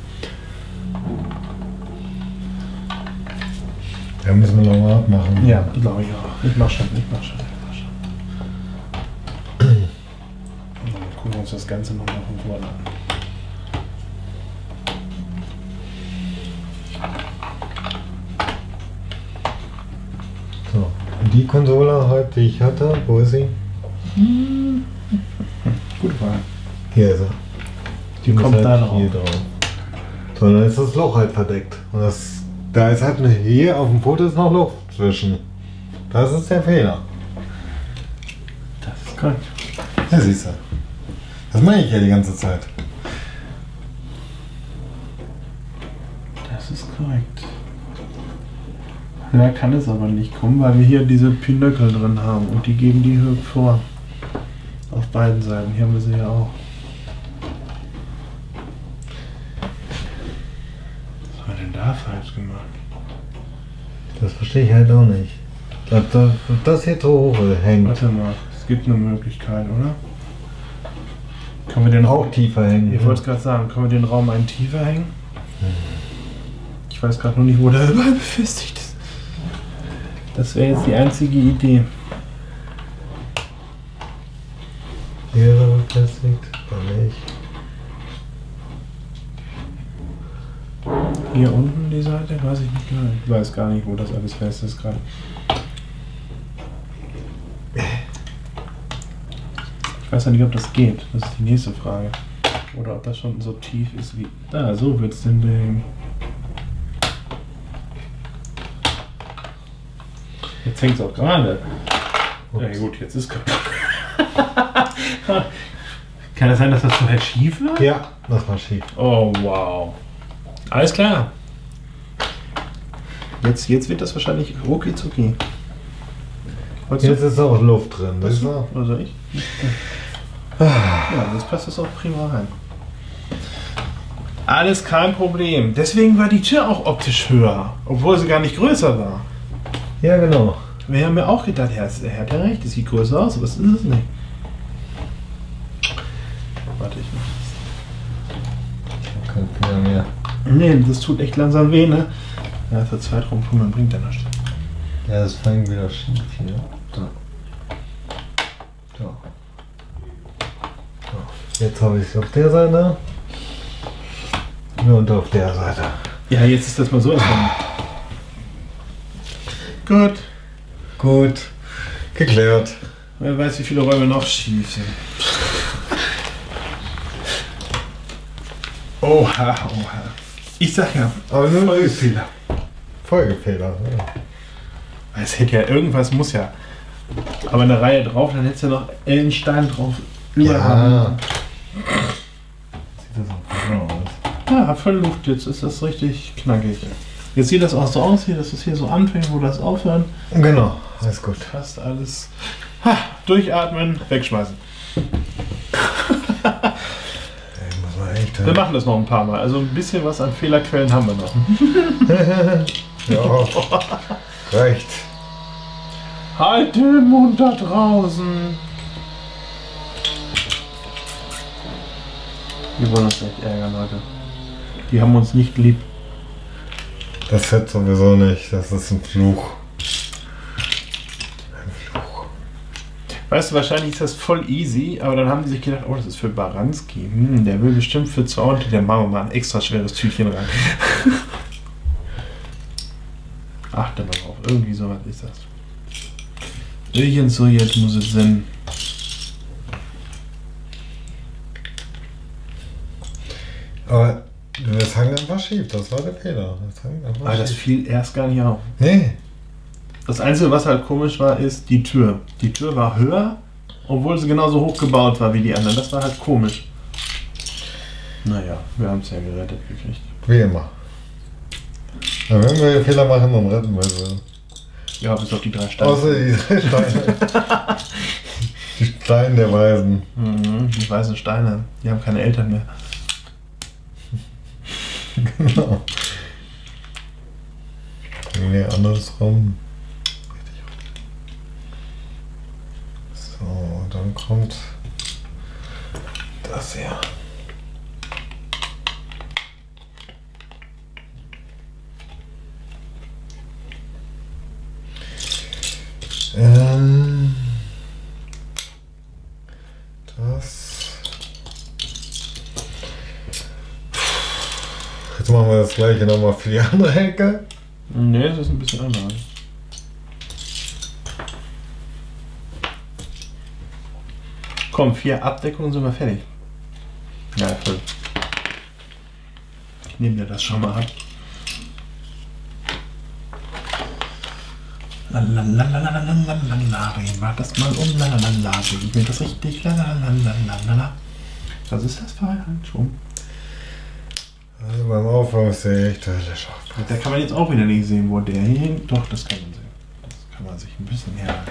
Da müssen wir noch mal abmachen. Ja, glaube ich auch. Ich mach schon, ich mach schon, ich mach schon. Und dann gucken wir uns das Ganze nochmal von vorne an. So, und die Konsole halt, die ich hatte, wo ist sie? Gute Frage. Hier ist sie. Die muss kommt halt da drauf. hier drauf. So, dann ist das Loch halt verdeckt. Und das, da ist halt eine, hier auf dem Foto ist noch Luft zwischen. Das ist der Fehler. Das ist korrekt. Ja, siehst du. Das meine ich ja die ganze Zeit. Das ist korrekt. Ja, kann es aber nicht kommen, weil wir hier diese Pinöckel drin haben und die geben die Höhe vor. Auf beiden Seiten. Hier haben wir sie ja auch. Was haben wir denn da falsch gemacht? Das verstehe ich halt auch nicht. Dass das, das hier zu hoch hängt. Warte mal, es gibt eine Möglichkeit, oder? Können wir den Auch tiefer hängen. Ich wollte es gerade sagen, können wir den Raum einen tiefer hängen? Ich weiß gerade noch nicht, wo der überall befestigt ist. Das wäre jetzt die einzige Idee. Hier ist er befestigt, dann nicht. Hier unten die Seite, weiß ich nicht genau. Ich weiß gar nicht, wo das alles fest ist gerade. weiß ja nicht, ob das geht. Das ist die nächste Frage. Oder ob das schon so tief ist wie... Da, so wird es denn Ding. Jetzt hängt es auch gerade. Ja gut, jetzt ist kaputt. Kann das sein, dass das vorher schief war? Ja, das war schief. Oh, wow. Alles klar. Jetzt, jetzt wird das wahrscheinlich rucki zucki. Jetzt ist auch Luft drin. Was Das du? war... Oder soll ich? Ja, jetzt passt das auch prima rein. Alles kein Problem. Deswegen war die Tür auch optisch höher, obwohl sie gar nicht größer war. Ja, genau. Wir haben ja auch gedacht, er hat ja recht, es sieht größer aus, aber es ist es nicht. Warte, ich mach Kein Fehler mehr. das. Nee, das tut echt langsam weh, ne? Ja, für Zeit rumtun, dann bringt er nichts. Ja, das fängt wieder schief hier. Da. Da. So. Jetzt habe ich es auf der Seite. Und auf der Seite. Ja, jetzt ist das mal so erstmal. Gut. Gut. Geklärt. Wer weiß, wie viele Räume noch schief sind. Oha, oha. Ich sag ja, Aber nur Folgefehler. Folgefehler. Ja. Es hätte ja irgendwas, muss ja. Aber eine Reihe drauf, dann hättest du ja noch einen Stein drauf. Überall. Ja. Sieht das auch genau aus. Ja, hat voll Luft, jetzt ist das richtig knackig. Jetzt sieht das auch so aus hier, dass es hier so anfängt, wo das aufhört. Genau, alles gut. Fast alles. Ha, durchatmen, wegschmeißen. Ey, muss man echt. Wir machen das noch ein paar Mal. Also ein bisschen was an Fehlerquellen haben wir noch. Ja, reicht. Halt den Mund da draußen. Wir wollen uns echt ärgern, Leute. Die haben uns nicht lieb. Das Set sowieso nicht. Das ist ein Fluch. Ein Fluch. Weißt du, wahrscheinlich ist das voll easy, aber dann haben die sich gedacht, oh, das ist für Baranski. Hm, der will bestimmt für zweihundert, der machen wir mal ein extra schweres Tütchen rein. Achte mal drauf, irgendwie sowas ist das. Irgend so jetzt muss es sein. Aber das hang einfach schief. Das war der Fehler. Das hang einfach Aber das schief. fiel erst gar nicht auf. Nee. Das Einzige, was halt komisch war, ist die Tür. Die Tür war höher, obwohl sie genauso hoch gebaut war wie die anderen. Das war halt komisch. Naja, wir haben es ja gerettet gekriegt. Wie immer. Ja, wenn wir Fehler machen, dann retten wir sie. Ja, bis auf die drei Steine. Außer die drei Steine. Die Steine der Weisen. Mhm, die weißen Steine. Die haben keine Eltern mehr. Genau. Nee, andersrum. So, dann kommt das hier. Ähm, das. Jetzt machen wir das gleiche nochmal für die andere Ecke. Nee, das ist ein bisschen anders. Komm, vier Abdeckungen sind wir fertig. Ja, voll. Ich nehme dir das schon mal ab. Lalalalalalala, mach das mal um. Lalalala, ich mir das richtig. Lalalala. Was ist das für ein Handschuh? Also beim Aufbau ist der echt Hölle scharf. Da kann man jetzt auch wieder nicht sehen, wo der hier hängt. Doch, das kann man sehen. Das kann man sich ein bisschen herleiten.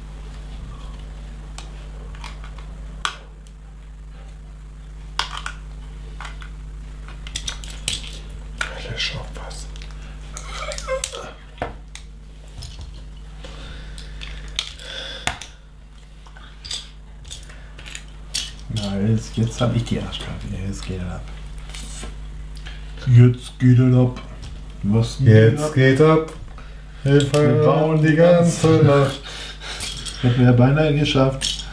Hölle scharf was. Na, jetzt, jetzt habe ich die Arschkarte. Jetzt geht er ab. Jetzt geht er ab. Was geht Jetzt ab? geht ab. Hilfe, wir bauen die ganze Nacht. Hätten wir ja beinahe geschafft.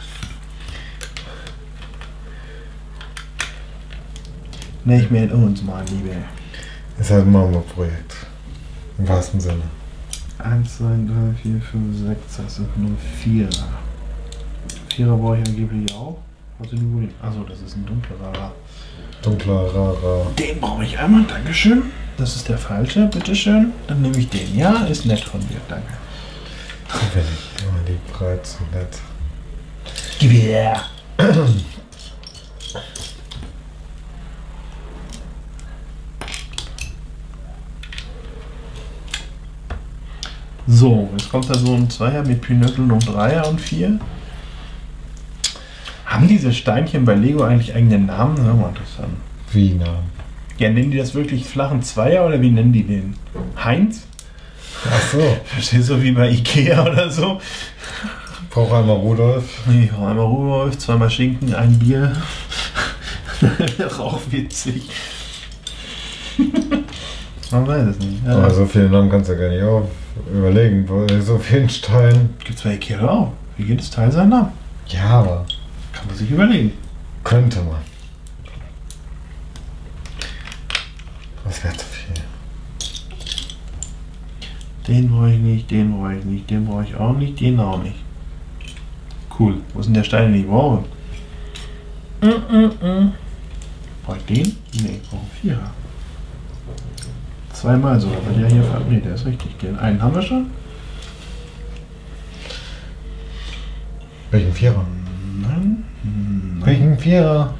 Nicht mit uns, mein Lieber. Ist halt ein Marmorprojekt. Im wahrsten Sinne. eins, zwei, drei, vier, fünf, sechs. Das sind nur Vierer. Vierer brauche ich angeblich auch. Achso, das ist ein dunklerer. Dunkler Rara. Den brauche ich einmal, dankeschön. Das ist der falsche, bitteschön. Dann nehme ich den. Ja, ist nett von dir, danke. Bin ich immer lieb, breit und nett. Gib her. So, jetzt kommt da so ein Zweier mit Pinöckel und Dreier und Vier. Haben diese Steinchen bei Lego eigentlich eigene Namen? Das ist mal interessant. Wie Namen? Ja, nennen die das wirklich flachen Zweier oder wie nennen die den? Heinz? Ach so. Verstehst du, wie bei Ikea oder so? Ich brauche einmal Rudolf. Ich brauche einmal Rudolf, zweimal Schinken, ein Bier. Doch auch witzig. Man weiß es nicht. Ja, Aber so viele Namen kannst du gar nicht auf überlegen. Bei so vielen Steinen. Gibt es bei Ikea auch. Wie jedes Teil seinen Namen. Ja, aber Kann man sich überlegen. könnte man. Das wäre zu viel. Den brauche ich nicht, den brauche ich nicht, den brauche ich auch nicht, den auch nicht. Cool. Wo ist denn der Stein, den ich brauche? Mm -mm -mm. Brauche ich den? Nee, ich brauche einen Vierer. Zweimal sogar, weil der hier fällt. Nee, der ist richtig. Den einen haben wir schon. Welchen Vierer? Nein. Nein. Welchen Vierer?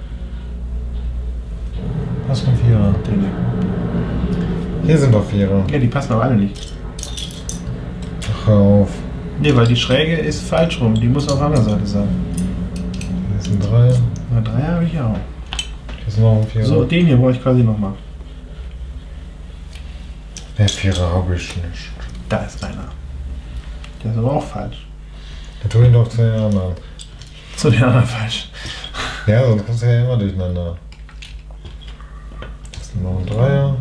Was für ein Vierer? Den hier. Hier sind doch Vierer. Ja, die passen aber alle nicht. Ach, hör auf. Nee, weil die Schräge ist falsch rum. Die muss auf der anderen Seite sein. Hier sind drei. Na, drei habe ich auch. Hier ist noch ein Vierer. So, den hier brauche ich quasi nochmal. Der Vierer habe ich nicht. Da ist einer. Der ist aber auch falsch. Der tue ihn doch zu den anderen. Zu den anderen falsch. Ja, sonst kommst du ja immer durcheinander. Das ist noch ein Dreier.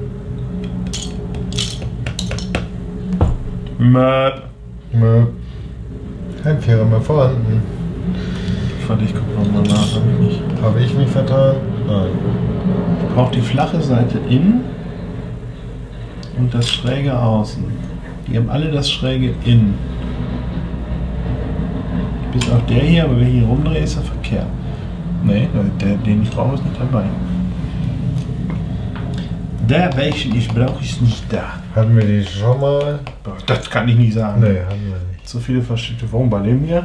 Möp. Möp. Kein Vierer mehr vorhanden. Warte, ich gucke nochmal nach. Hab ich nicht. Habe ich mich vertan? Nein. Ich brauche die flache Seite innen und das schräge außen. Die haben alle das schräge innen. Bis auf der hier, aber wenn ich hier rumdrehe, ist er verkehrt. Nee, der, den ich brauche, ist nicht dabei. Der welchen ich brauche, ist nicht da. Hatten wir die schon mal? Das kann ich nicht sagen. Nee, hatten wir nicht. So viele verschiedene. Warum bei dem hier?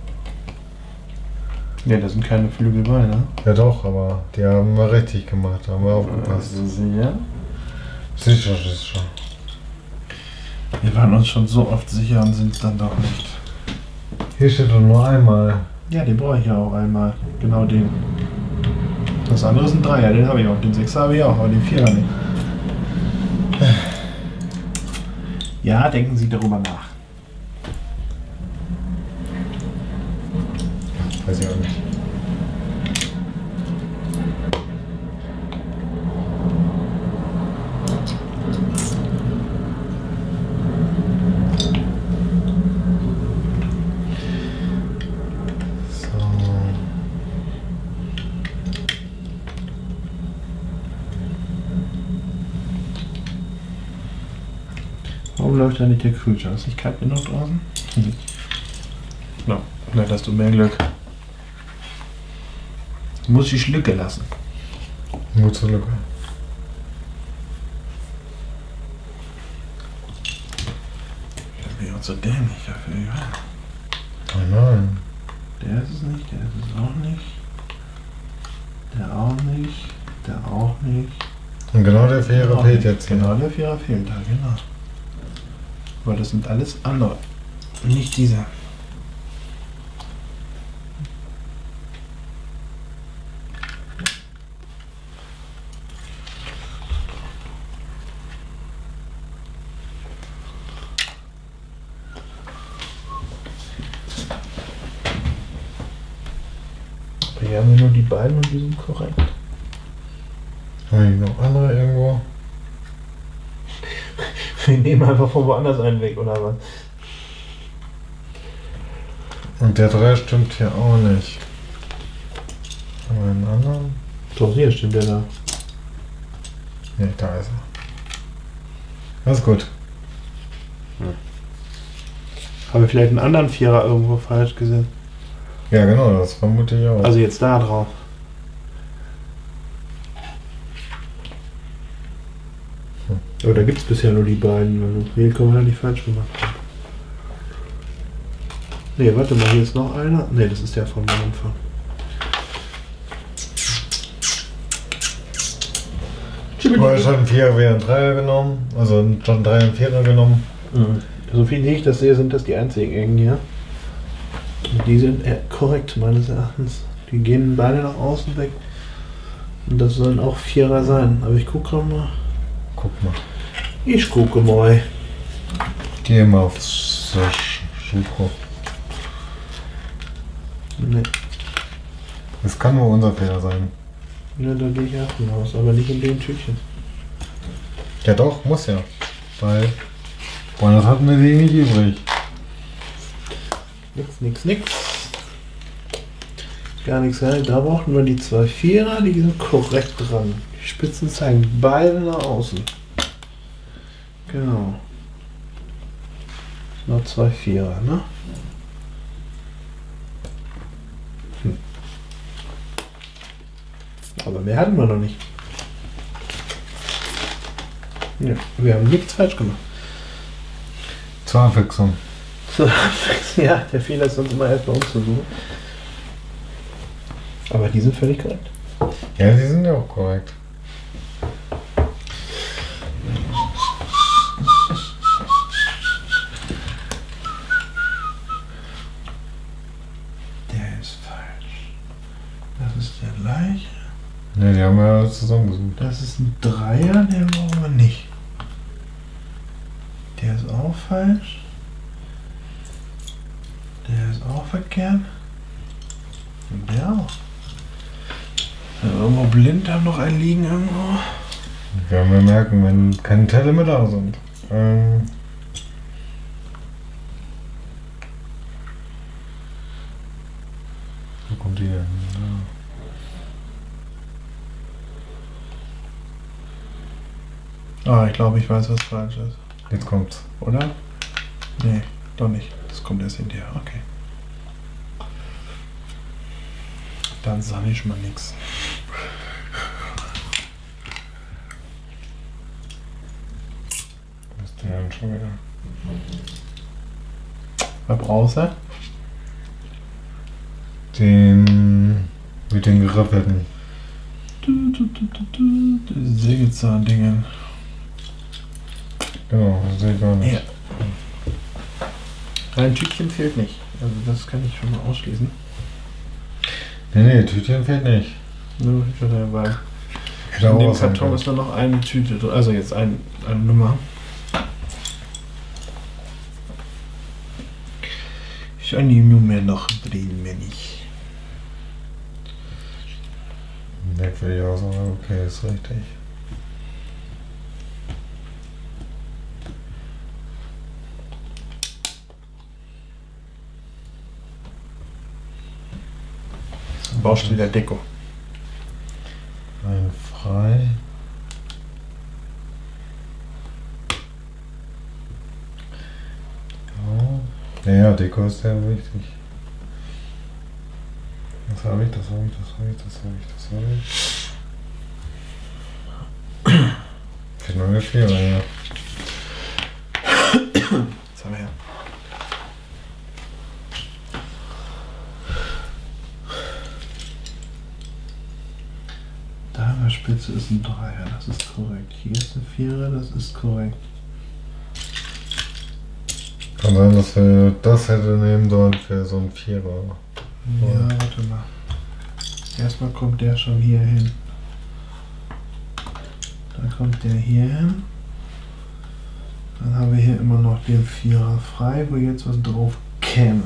Ne, da sind keine Flügel bei, ne? Ja doch, aber die haben wir richtig gemacht, da haben wir aufgepasst. Also sehr. Sicher, sicher. Wir waren uns schon so oft sicher und sind dann doch nicht. Hier steht doch nur einmal. Ja, den brauche ich ja auch einmal. Genau den. Das andere ist ein Dreier, den habe ich auch. Den Sechser habe ich auch, aber den Vierer nicht. Ja, denken Sie darüber nach. Weiß ich auch nicht. Warum läuft da nicht der Kühlschrank? Ist nicht kalt genug draußen? Hm. No, vielleicht hast du mehr Glück. Du musst die Schlücke lassen. Nur zur Lücke. Ich bin auch so dämlich dafür, ja. Oh nein. Der ist es nicht, der ist es auch nicht. Der auch nicht, der auch nicht. Und genau der Vierer Auch fehlt nicht. jetzt hier. Genau, der Vierer fehlt da, genau. Aber das sind alles andere. Nicht dieser. Aber hier haben wir nur die beiden und die sind korrekt. Haben wir noch andere irgendwo? Wir nehmen einfach von woanders einen weg, oder was? Und der drei stimmt hier auch nicht. Haben wir einen anderen? Doch, hier stimmt der da. Ne, da ist er. Das ist gut. Haben wir vielleicht einen anderen Vierer irgendwo falsch gesehen? Ja, genau, das vermute ich auch. Also jetzt da drauf. Hm. Aber da gibt es bisher nur die beiden, also hier kann man ja nicht falsch gemacht haben. Ne, warte mal, hier ist noch einer. Ne, das ist der von am Anfang. Du hast schon einen Vierer wie einen Dreier genommen, also schon einen Dreier und Vierer genommen. Mhm. So viel wie ich das sehe, sind das die einzigen engen hier. Und die sind äh, korrekt meines Erachtens. Die gehen beide nach außen weg. Und das sollen auch Vierer sein. Aber ich gucke mal. Guck mal. Ich gucke mal. Geh mal aufs Suche. Ne, Das kann nur unser Fehler sein. ne, da gehe ich auch von aus, aber nicht in den Tütchen. Ja doch, muss ja. Weil woanders hatten wir die nicht übrig. Nix, nix, nix. Gar nichts rein. Da brauchten wir die zwei Vierer, die sind korrekt dran. Die Spitzen zeigen beide nach außen. Genau. Noch zwei Vierer, ne? Hm. Aber mehr hatten wir noch nicht. Ja, wir haben nichts falsch gemacht. Zur Abwechslung. So, ja, der Fehler ist sonst immer erst bei uns zu suchen. Aber die sind völlig korrekt. Ja, die sind ja auch korrekt. Der ist falsch. Das ist der gleiche. Ne, die haben wir ja zusammengesucht. Das ist ein Dreier, den brauchen wir nicht. Der ist auch falsch. Der ist auch verkehrt. Und der auch. Ja, irgendwo blind haben noch einen liegen irgendwo. Werden wir merken, wenn keine Teile mehr da sind. Ähm Wo kommt die denn? Ah, ich glaube, ich weiß, was falsch ist. Jetzt kommt's. Oder? Nee, doch nicht. Das kommt erst hinterher. Okay. Dann sage ich mal nichts. Was ist der denn schon wieder? Was brauchst du? Den mit den Gerippelten. Du, du, du, du, du. Die Sägezahn-Dingen. Genau, das sehe ich gar nicht. Ja. Ein Tütchen fehlt nicht. Also das kann ich schon mal ausschließen. Nee, nee, Tütchen fehlt nicht. Nur weil Hätte in auch dem was sein Karton können. ist nur noch eine Tüte drin. Also jetzt ein, eine Nummer. Ist eine Nummer noch drin, wenn ich. Merkwürdig aus, aber okay, ist richtig. Baust wieder Deko. Ein frei. Ja, ja, Deko ist sehr wichtig. Das habe ich, das habe ich, das habe ich, das habe ich, das habe ich. Fehlt nur der Vierer, ja. Was haben wir her? Da Spitze ist ein Dreier, das ist korrekt. Hier ist ein Vierer, das ist korrekt. Kann sein, dass wir das hätte nehmen sollen für so einen Vierer. Ja, warte mal. Erstmal kommt der schon hier hin. Dann kommt der hier hin. Dann haben wir hier immer noch den Vierer frei, wo jetzt was drauf käme.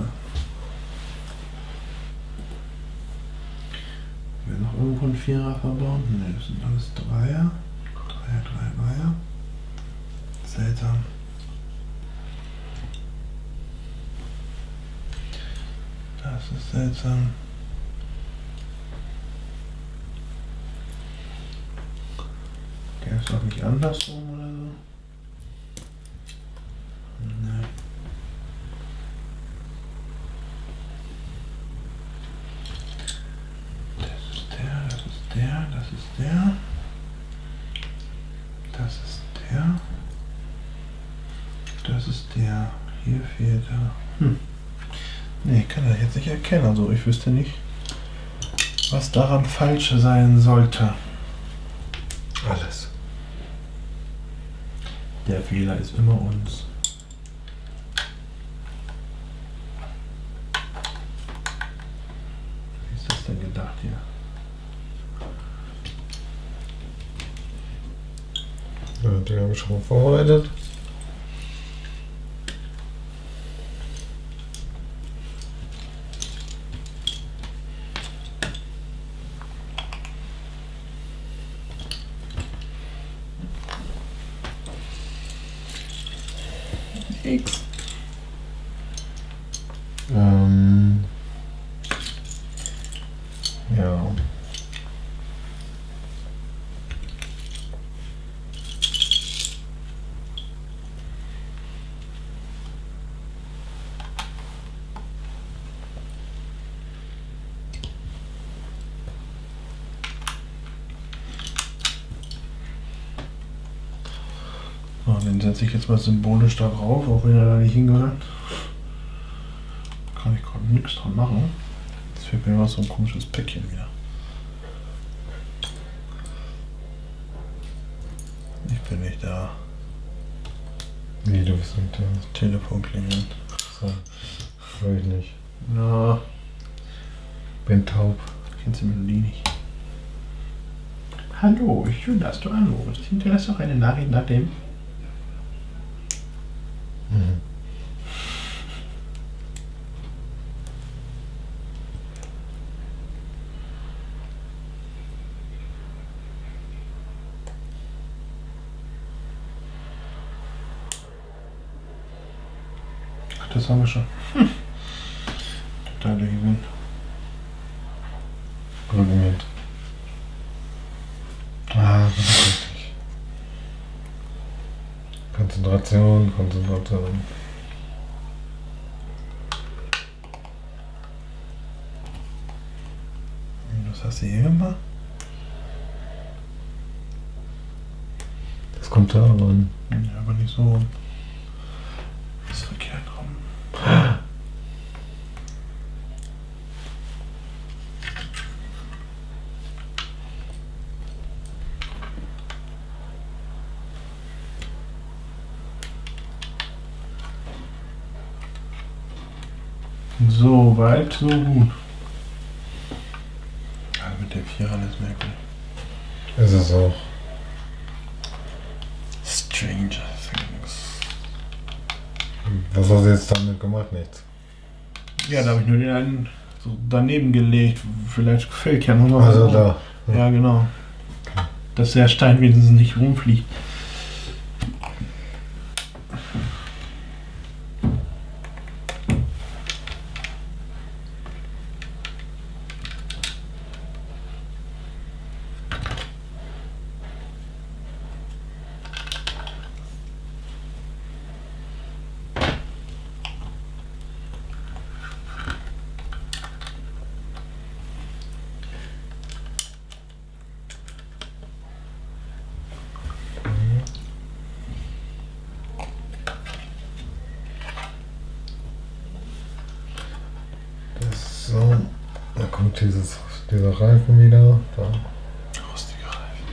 Wir noch irgendwo einen Vierer verbauen? Ne, das sind alles Dreier. Dreier, Dreier, Dreier. Seltsam. Das ist seltsam. Der ist auch nicht andersrum oder so. Nein. das ist der. Hier fehlt er. Hm. Nee, kann er jetzt nicht erkennen. Also ich wüsste nicht, was daran falsch sein sollte. Alles. Der Fehler ist immer uns. Wie ist das denn gedacht hier? Ja, den habe ich schon mal vorbereitet. X. Ähm, ja. So, den setze ich jetzt mal symbolisch da drauf, auch wenn er da nicht hingehört. Kann ich gerade nichts dran machen. Jetzt fehlt mir noch so ein komisches Päckchen wieder. Ich bin nicht da. Wie, du bist nicht da? Telefon klingeln. So, weiß ich nicht. Ja, Bin taub. kennst die Melodie nicht. Hallo, schön, dass du anrufst. Hinterlass doch eine Nachricht nach dem. Mhm. Ach, das haben wir schon. Hm. Totaler Gewinn. Argument. Ah, das ist richtig. Konzentration, Konzentration. Was hast du hier gemacht? Das kommt da ran. Ja, aber nicht so. Das ist verkehrt rum. So weit, so gut. Also mit der Vierer ist merkwürdig. Ist es auch. Stranger Things. Was hast du jetzt damit gemacht? Nichts. Ja, da habe ich nur den einen so daneben gelegt. Vielleicht gefällt ja noch mal. Also da. Ja, genau. Dass der Stein wenigstens nicht rumfliegt. So. Da kommt dieses, dieser Reifen wieder. Da. Rostiger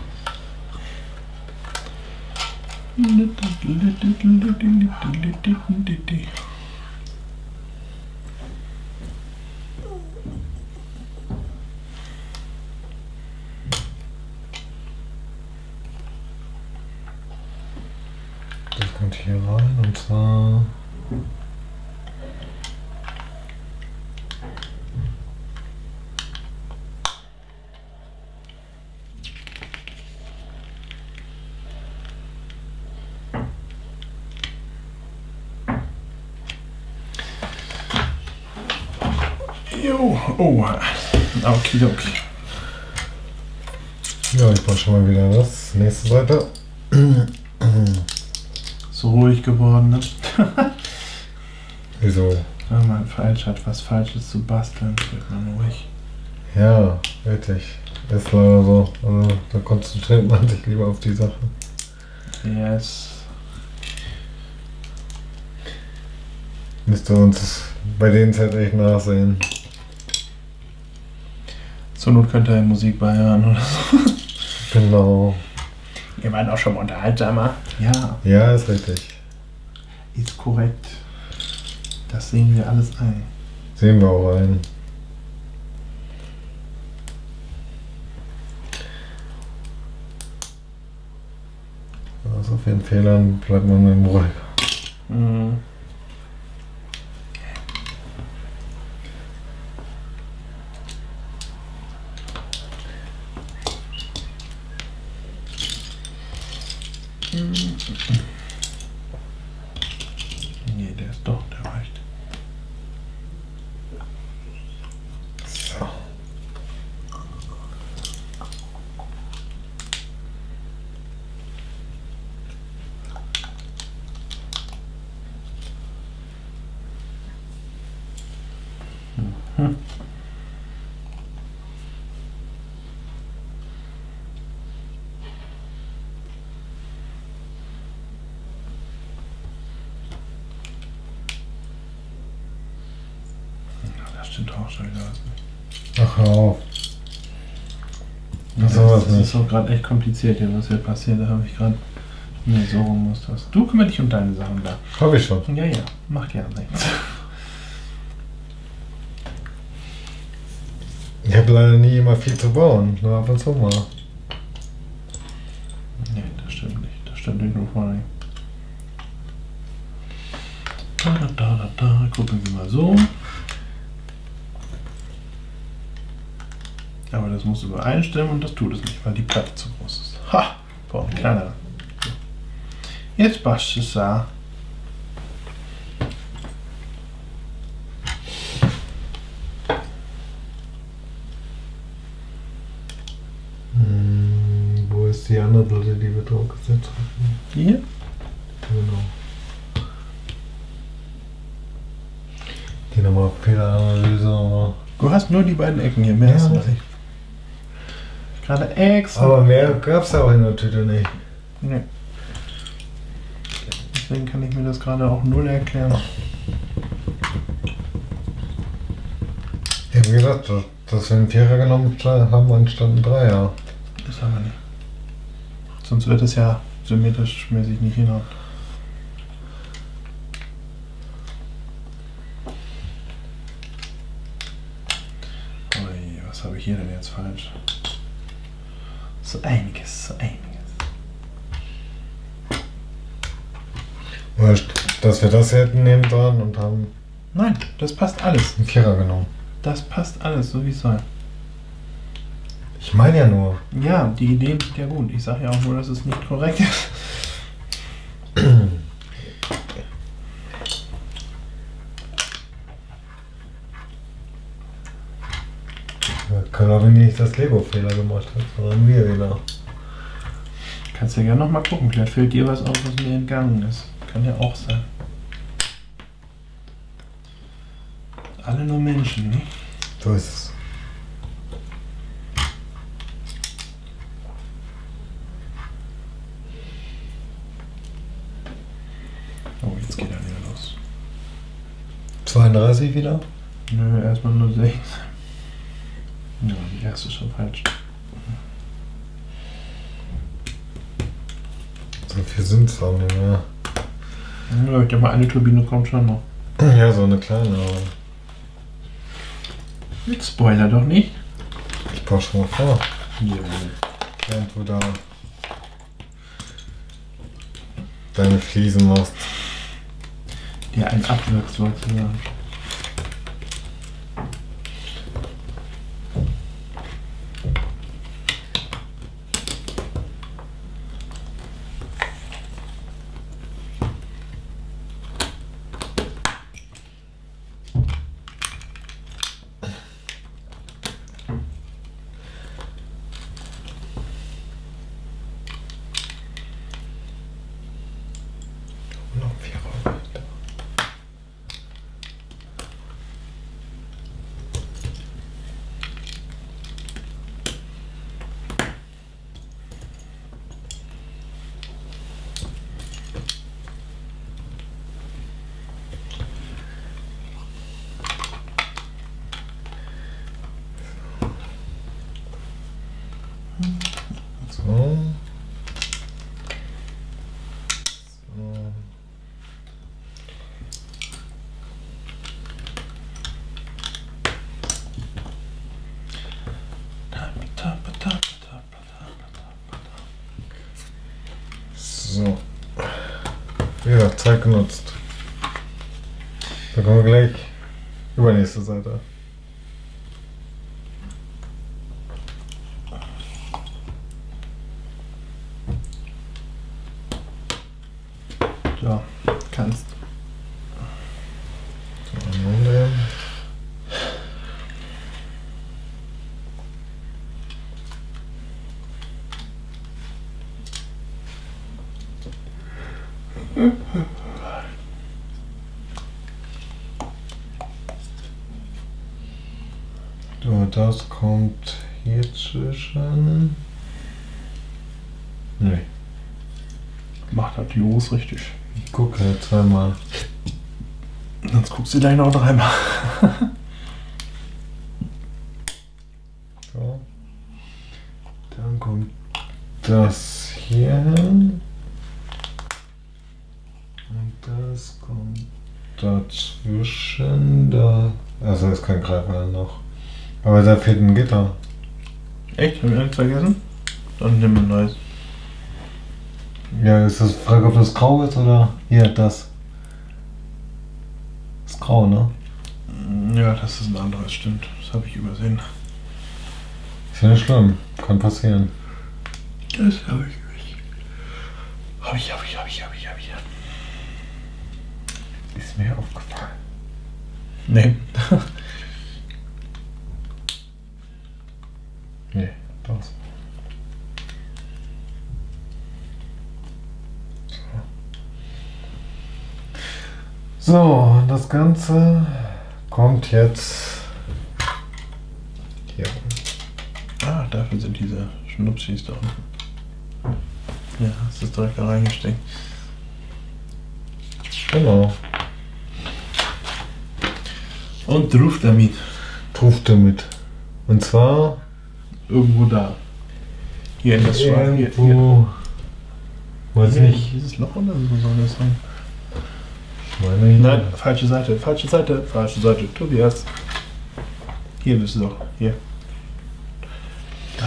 Reifen. Das kommt hier rein und zwar. Jo, oh, okidoki. Ja, ich brauche schon mal wieder das. Nächste Seite. So ruhig geworden, ne? Wieso? Wenn man falsch hat, was Falsches zu basteln, wird man ruhig. Ja, richtig. Ist leider so. Also, da konzentriert man sich lieber auf die Sache. Yes. Müsste uns bei denen halt echt nachsehen. Zur Not könnt ihr Musik beihören oder so. Genau. Ihr meint auch schon mal unterhaltsamer. Ja, Ja, ist richtig. ist korrekt. Das sehen wir alles ein. Sehen wir auch ein. Also auf jeden Fehlern bleibt man im ruhig. Mhm. Nee, der ist doch, der reicht. So. Hm. Ja, das stimmt auch schon wieder. Ach, hör auf. Ja, Ach, sowas das nicht. ist auch gerade echt kompliziert hier, was hier passiert. Da habe ich gerade. Nee, so rum muss das. Du kümmere dich um deine Sachen da. Hab ich schon. Ja, ja, macht ja nichts. Ich habe leider nie immer viel zu bauen. Nur ab und zu mal. Nee, das stimmt nicht. Das stimmt nicht nur vor allem. Da, da, da, da, da. Gucken wir mal so. Aber das musst du übereinstimmen und das tut es nicht, weil die Platte zu groß ist. Ha! Boah, ein kleiner. Jetzt passt es da. Hm, wo ist die andere Platte, die wir drauf gesetzt haben? Hier? Genau. Die nochmal Fehleranalyse. Du hast nur die beiden Ecken hier, mehr Ja. hast du noch nicht. Gerade extra. Aber mehr gab's ja auch in der Tüte nicht. Nee. Deswegen kann ich mir das gerade auch null erklären. Ja, wie gesagt, dass, dass wir einen Vierer genommen haben anstatt einen Dreier. Das haben wir nicht. Sonst wird es ja symmetrisch mäßig nicht hinhauen. Ui, was habe ich hier denn jetzt falsch? So einiges, so einiges. Weil, dass wir das hätten nehmen dran und haben Nein, das passt alles. einen Vierer genommen. Das passt alles, so wie es soll. Ich meine ja nur. Ja, die Ideen sind ja gut. Ich sage ja auch nur, dass es nicht korrekt ist. Ja, kann auch nicht das Lego-Fehler gemacht hat, sondern wir wieder. Kannst ja gerne noch mal gucken. Vielleicht fällt dir was auf, was mir entgangen ist. Kann ja auch sein. Alle nur Menschen, nicht? So ist es. Oh, jetzt geht er wieder los. zweiunddreißig wieder? Nö, erstmal nur sechs. Ja, die erste ist schon falsch. So viel sind es auch nicht mehr. Ja, ich denke mal, eine Turbine kommt schon noch. Ja, so eine kleine, aber Jetzt Spoiler doch nicht. ich baue schon mal vor. Jo. Während du da deine Fliesen machst. Der ein abwirkt sozusagen. Noch vier Räume. So. So. So. Ja, Zeit genutzt. Dann kommen wir gleich übernächste Seite. Ja, kannst. So, das kommt hier zwischen. Nee. Macht halt die Jungs richtig. Ich gucke jetzt zweimal. Sonst guckst du gleich noch dreimal. So. Dann kommt das hier hin. Und das kommt dazwischen. Da. Also ist kein Greifer noch. Aber da fehlt ein Gitter. Echt? Hab ich eins vergessen? Dann nimm ein neues. Ja, ist das Frage, ob das grau ist oder hier das. Das ist grau, ne? Ja, das ist ein anderes, stimmt. Das habe ich übersehen. Ist ja nicht schlimm. Kann passieren. Das habe ich nicht. Hab ich, hab ich, hab ich, hab ich, hab ich. Ist mir aufgefallen. Nee. Nee, das. So, und das Ganze kommt jetzt hier. Ah, dafür sind diese Schnupsis da unten. Ja, hast du direkt da reingesteckt. Genau. Und drauf damit. Drauf damit. Und zwar Irgendwo da. Hier in das Schwarz. Hier, hier. irgendwo. Weiß Hier, nicht. dieses Loch oder so soll das sein? Ich meine hier. Nein, falsche Seite, falsche Seite, falsche Seite. Tobias. Hier bist du doch. Hier. Da.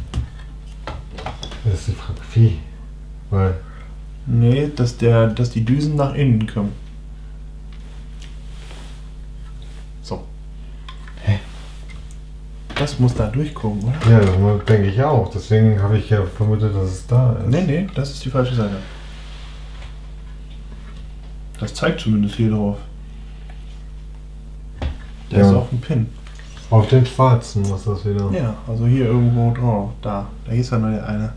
Das ist die Frage, wie? Weil. Nee, dass, der, dass die Düsen nach innen kommen. So. Hä? Das muss da durchkommen, oder? Ja, das denke ich auch. Deswegen habe ich ja vermutet, dass es da ist. Nee, nee, das ist die falsche Seite. Das zeigt zumindest hier drauf. Da Ja. ist auch ein Pin. Auf den schwarzen ist das wieder. Ja, also hier irgendwo drauf. Da. Da ist ja nur der eine.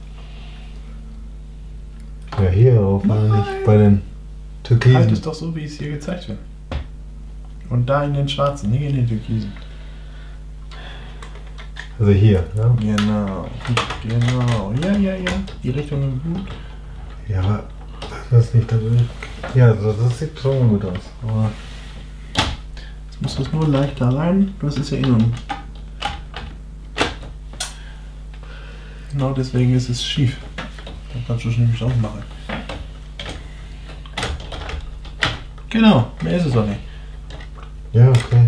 Ja, hier auf, aber Nein. nicht bei den Türkisen. Halt es doch so, wie es hier gezeigt wird. Und da in den schwarzen, nicht in den türkisen. Also hier, ja? Genau. Genau. Ja, ja, ja. Die Richtung ist gut. Ja, aber das ist nicht dadurch. Ja, also das sieht schon gut aus. Aber Jetzt muss das nur leicht da rein. Das ist ja eh nun. Genau deswegen ist es schief. Da kannst du es nämlich auch machen. Genau, mehr ist es auch nicht. ja, okay.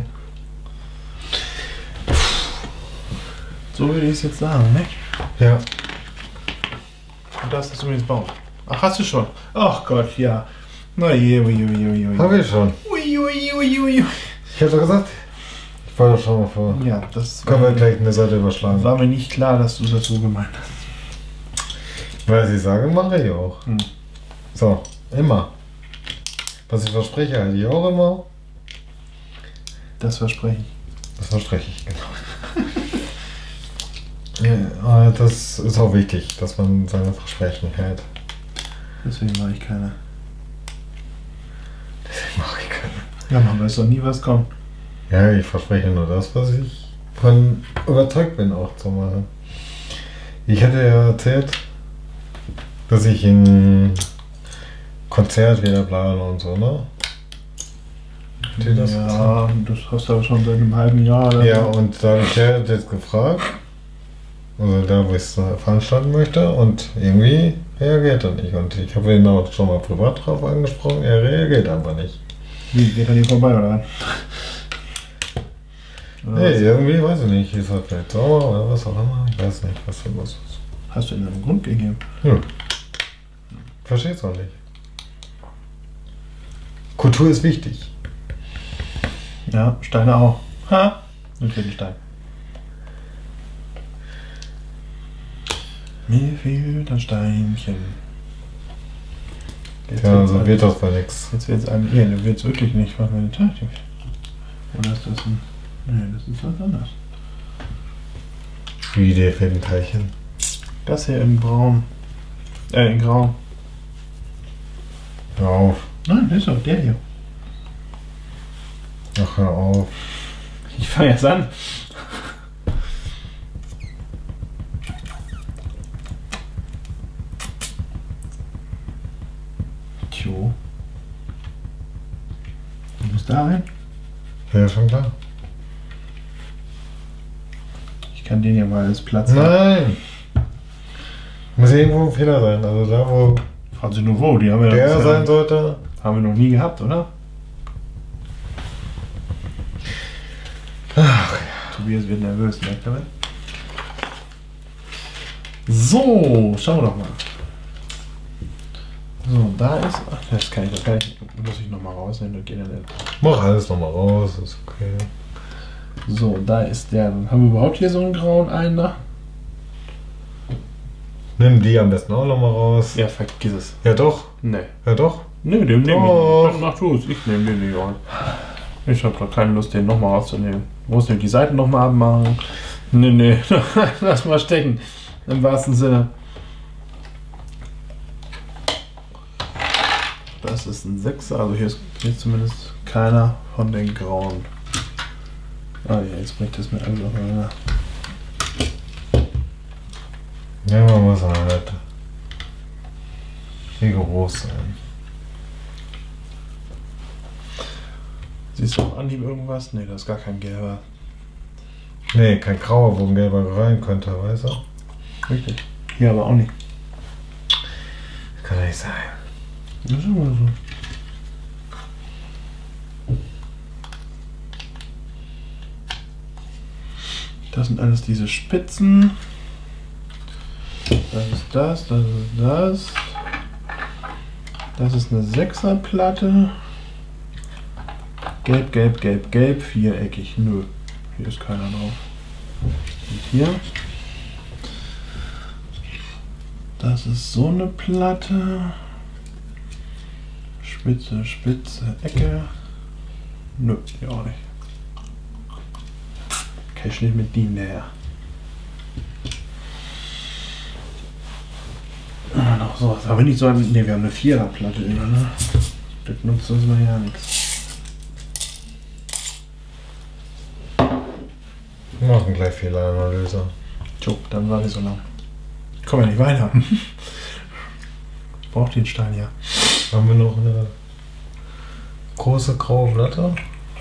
So würde ich es jetzt sagen, ne? Ja. Du darfst das übrigens bauen. Ach, hast du schon? Ach Gott, ja. Na je, ui, ui, ui, ui. Hab ich schon. Ui, ui, ui, ui, ui. Ich hab doch gesagt, ich war doch schon mal vor. Ja, das Können war, wir gleich eine Seite überschlagen. war mir nicht klar, dass du das so gemeint hast. Weil ich sage, mache ich auch. Hm. So, immer. Was ich verspreche, halte ich auch immer. Das verspreche ich. Das verspreche ich, genau. Ja, das ist auch wichtig, dass man seine Versprechen hält. Deswegen mache ich keine. Deswegen mache ich keine. Ja, man weiß doch nie, was kommt. Ja, ich verspreche nur das, was ich von überzeugt bin, auch zu machen. Ich hatte ja erzählt, dass ich ein Konzert wieder plane und so, ne? Habt ihr das Ja, das hast du aber schon seit einem halben Jahr. Oder? Ja, und da habe ich ja jetzt gefragt, Also da, wo ich es veranstalten möchte und irgendwie reagiert er nicht. Und ich habe ihn auch schon mal privat drauf angesprochen, er reagiert einfach nicht. Wie, geht er dir vorbei oder was? Oder Nee, was? irgendwie, weiß ich nicht, ist halt vielleicht sauer oder was auch immer, ich weiß nicht, was da los ist. Hast du ihm einen Grund gegeben? Hm. Versteh's auch nicht. Kultur ist wichtig. Ja, Steine auch. Ha! Ein Stein. Mir fehlt ein Steinchen. Jetzt Ja, wird's so ein- wird das bei nix. Jetzt wird es ein. Nee, dann wird es wirklich nicht. Was meine Taktik? Oder ist das ein. Nee, das ist was anderes. Wie der fällt ein Teilchen. Das hier in braun. Äh, in grau. Hör auf. Nein, das ist doch der hier. Ach, hör auf. Ich fange jetzt an. Tjo. Du musst da rein. Ja, schon klar. Ich kann den ja mal als Platz. Nein! Muss irgendwo ein Fehler sein. Also da, wo Fragen Sie nur wo, die haben wir der bisher- sein sollte. Haben wir noch nie gehabt, oder? Ach, Tobias wird nervös, merkt ihr das? So, schauen wir doch mal. So, da ist. Ach, das kann ich, das kann ich. Muss ich nochmal rausnehmen, das geht ja nicht. mach alles nochmal raus, ist okay. So, da ist der. Dann haben wir überhaupt hier so einen grauen Einer? Nimm die am besten auch nochmal raus. Ja, vergiss es. Ja doch, Nee. ja doch. Nee, den nehme Doch. ich nicht. Dann mach du es. Ich nehme den nicht rein. Ich habe doch keine Lust, den nochmal rauszunehmen. Muss nämlich die Seiten nochmal abmachen. Nee, nee. Lass mal stecken. Im wahrsten Sinne. Das ist ein Sechser, also hier ist hier zumindest keiner von den Grauen. Ah ja, jetzt bringt das mir alles auf einmal. Ja, man muss halt rigoros sein. Siehst du auf Anhieb irgendwas? Nee, das ist gar kein gelber. Nee, kein grauer, wo ein gelber rein könnte, weißt du? Richtig. Hier aber auch nicht. Kann nicht sein. Das ist immer so. Das sind alles diese Spitzen. Das ist das, das ist das. Das ist eine Sechserplatte. Gelb, gelb, gelb, gelb, viereckig. Nö, hier ist keiner drauf. Und hier. Das ist so eine Platte. Spitze, spitze, Ecke. Nö, hier auch nicht. Okay, Schnitt mit die näher. Ah, noch sowas. Aber nicht so ein. Ne, wir haben eine Viererplatte über, ne? Das nutzt uns mal ja nichts. Wir machen gleich Fehleranalyse. Jo, dann war die so lang. Kommen wir nicht weiter. Braucht den Stein ja. Haben wir noch eine große graue Platte?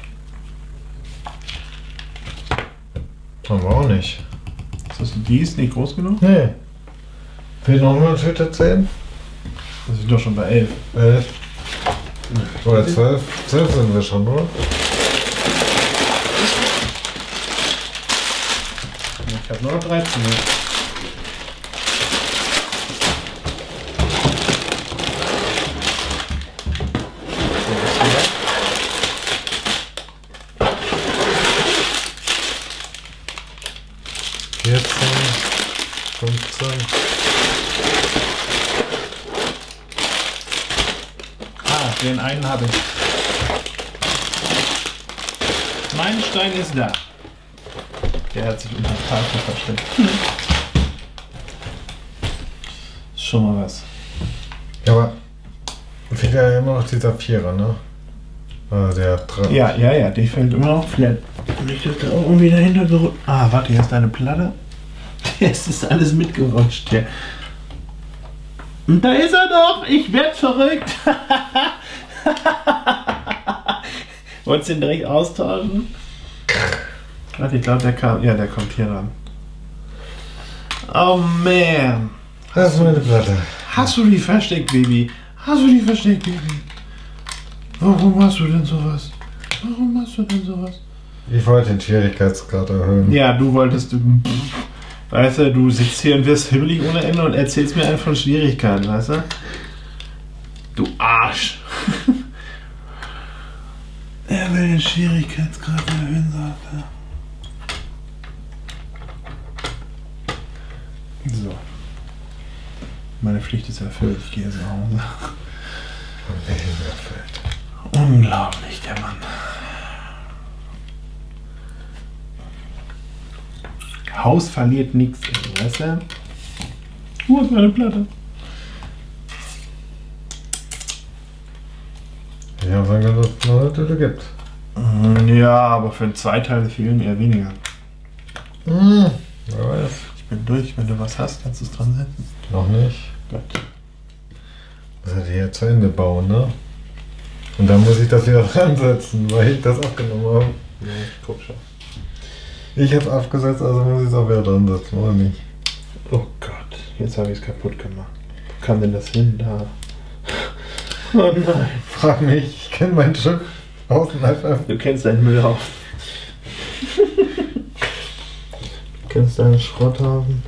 Haben wir auch nicht. Ist das, die ist nicht groß genug? Nee. Fehlt noch eine Tüte zehn? Das sind doch schon bei elf. elf. Oder zwölf. zwölf sind wir schon, oder? Ich habe nur noch dreizehn. vierzehn, fünfzehn. Ah, den einen habe ich. Mein Stein ist da. Der hat sich unter der Tafel versteckt. Ist schon mal was. Ja, aber fehlt ja immer noch dieser Vierer, ne? Also der drei. Ja, ja, ja, die fällt immer noch flat. Nicht, dass da irgendwie dahinter gerutscht. Ah, warte, hier ist deine Platte. Es ist alles mitgerutscht hier. Und da ist er doch! Ich werd verrückt! Wolltest du den direkt austauschen? Warte, ich glaube, der kam. Ja, der kommt hier ran. Oh man. Das ist meine Platte. Hast du die versteckt, Baby? Hast du die versteckt, Baby? Warum machst du denn sowas? Warum machst du denn sowas? Ich wollte den Schwierigkeitsgrad erhöhen. Ja, du wolltest, du, weißt du, du sitzt hier und wirst hibbelig ohne Ende und erzählst mir einen von Schwierigkeiten, weißt du? Du Arsch. Er will den Schwierigkeitsgrad erhöhen, sagt er. So. Meine Pflicht ist erfüllt, ich gehe jetzt nach Hause. Unglaublich, der Mann. Haus verliert nichts, weißt du? Wo ist meine Platte? Ich habe sagen, dass es eine Tüte gibt. Ja, aber für ein Zweiteil fehlen eher weniger. Hm, wer weiß. Ich bin durch, wenn du was hast, kannst du es dran setzen. Noch nicht. Gut. Das hätte ich jetzt zu Ende bauen, ne? Und dann muss ich das wieder dran setzen, weil ich das abgenommen habe. Ja, ich guck schon. Ich habe es abgesetzt, also muss ich es auch wieder dran setzen, oder nicht? Oh Gott, jetzt habe ich es kaputt gemacht. Wo kam denn das hin? Da. Oh nein. Frag mich, ich kenne mein Schiff außen einfach. Du kennst deinen Müllhaufen. Du kennst deinen Schrotthaufen.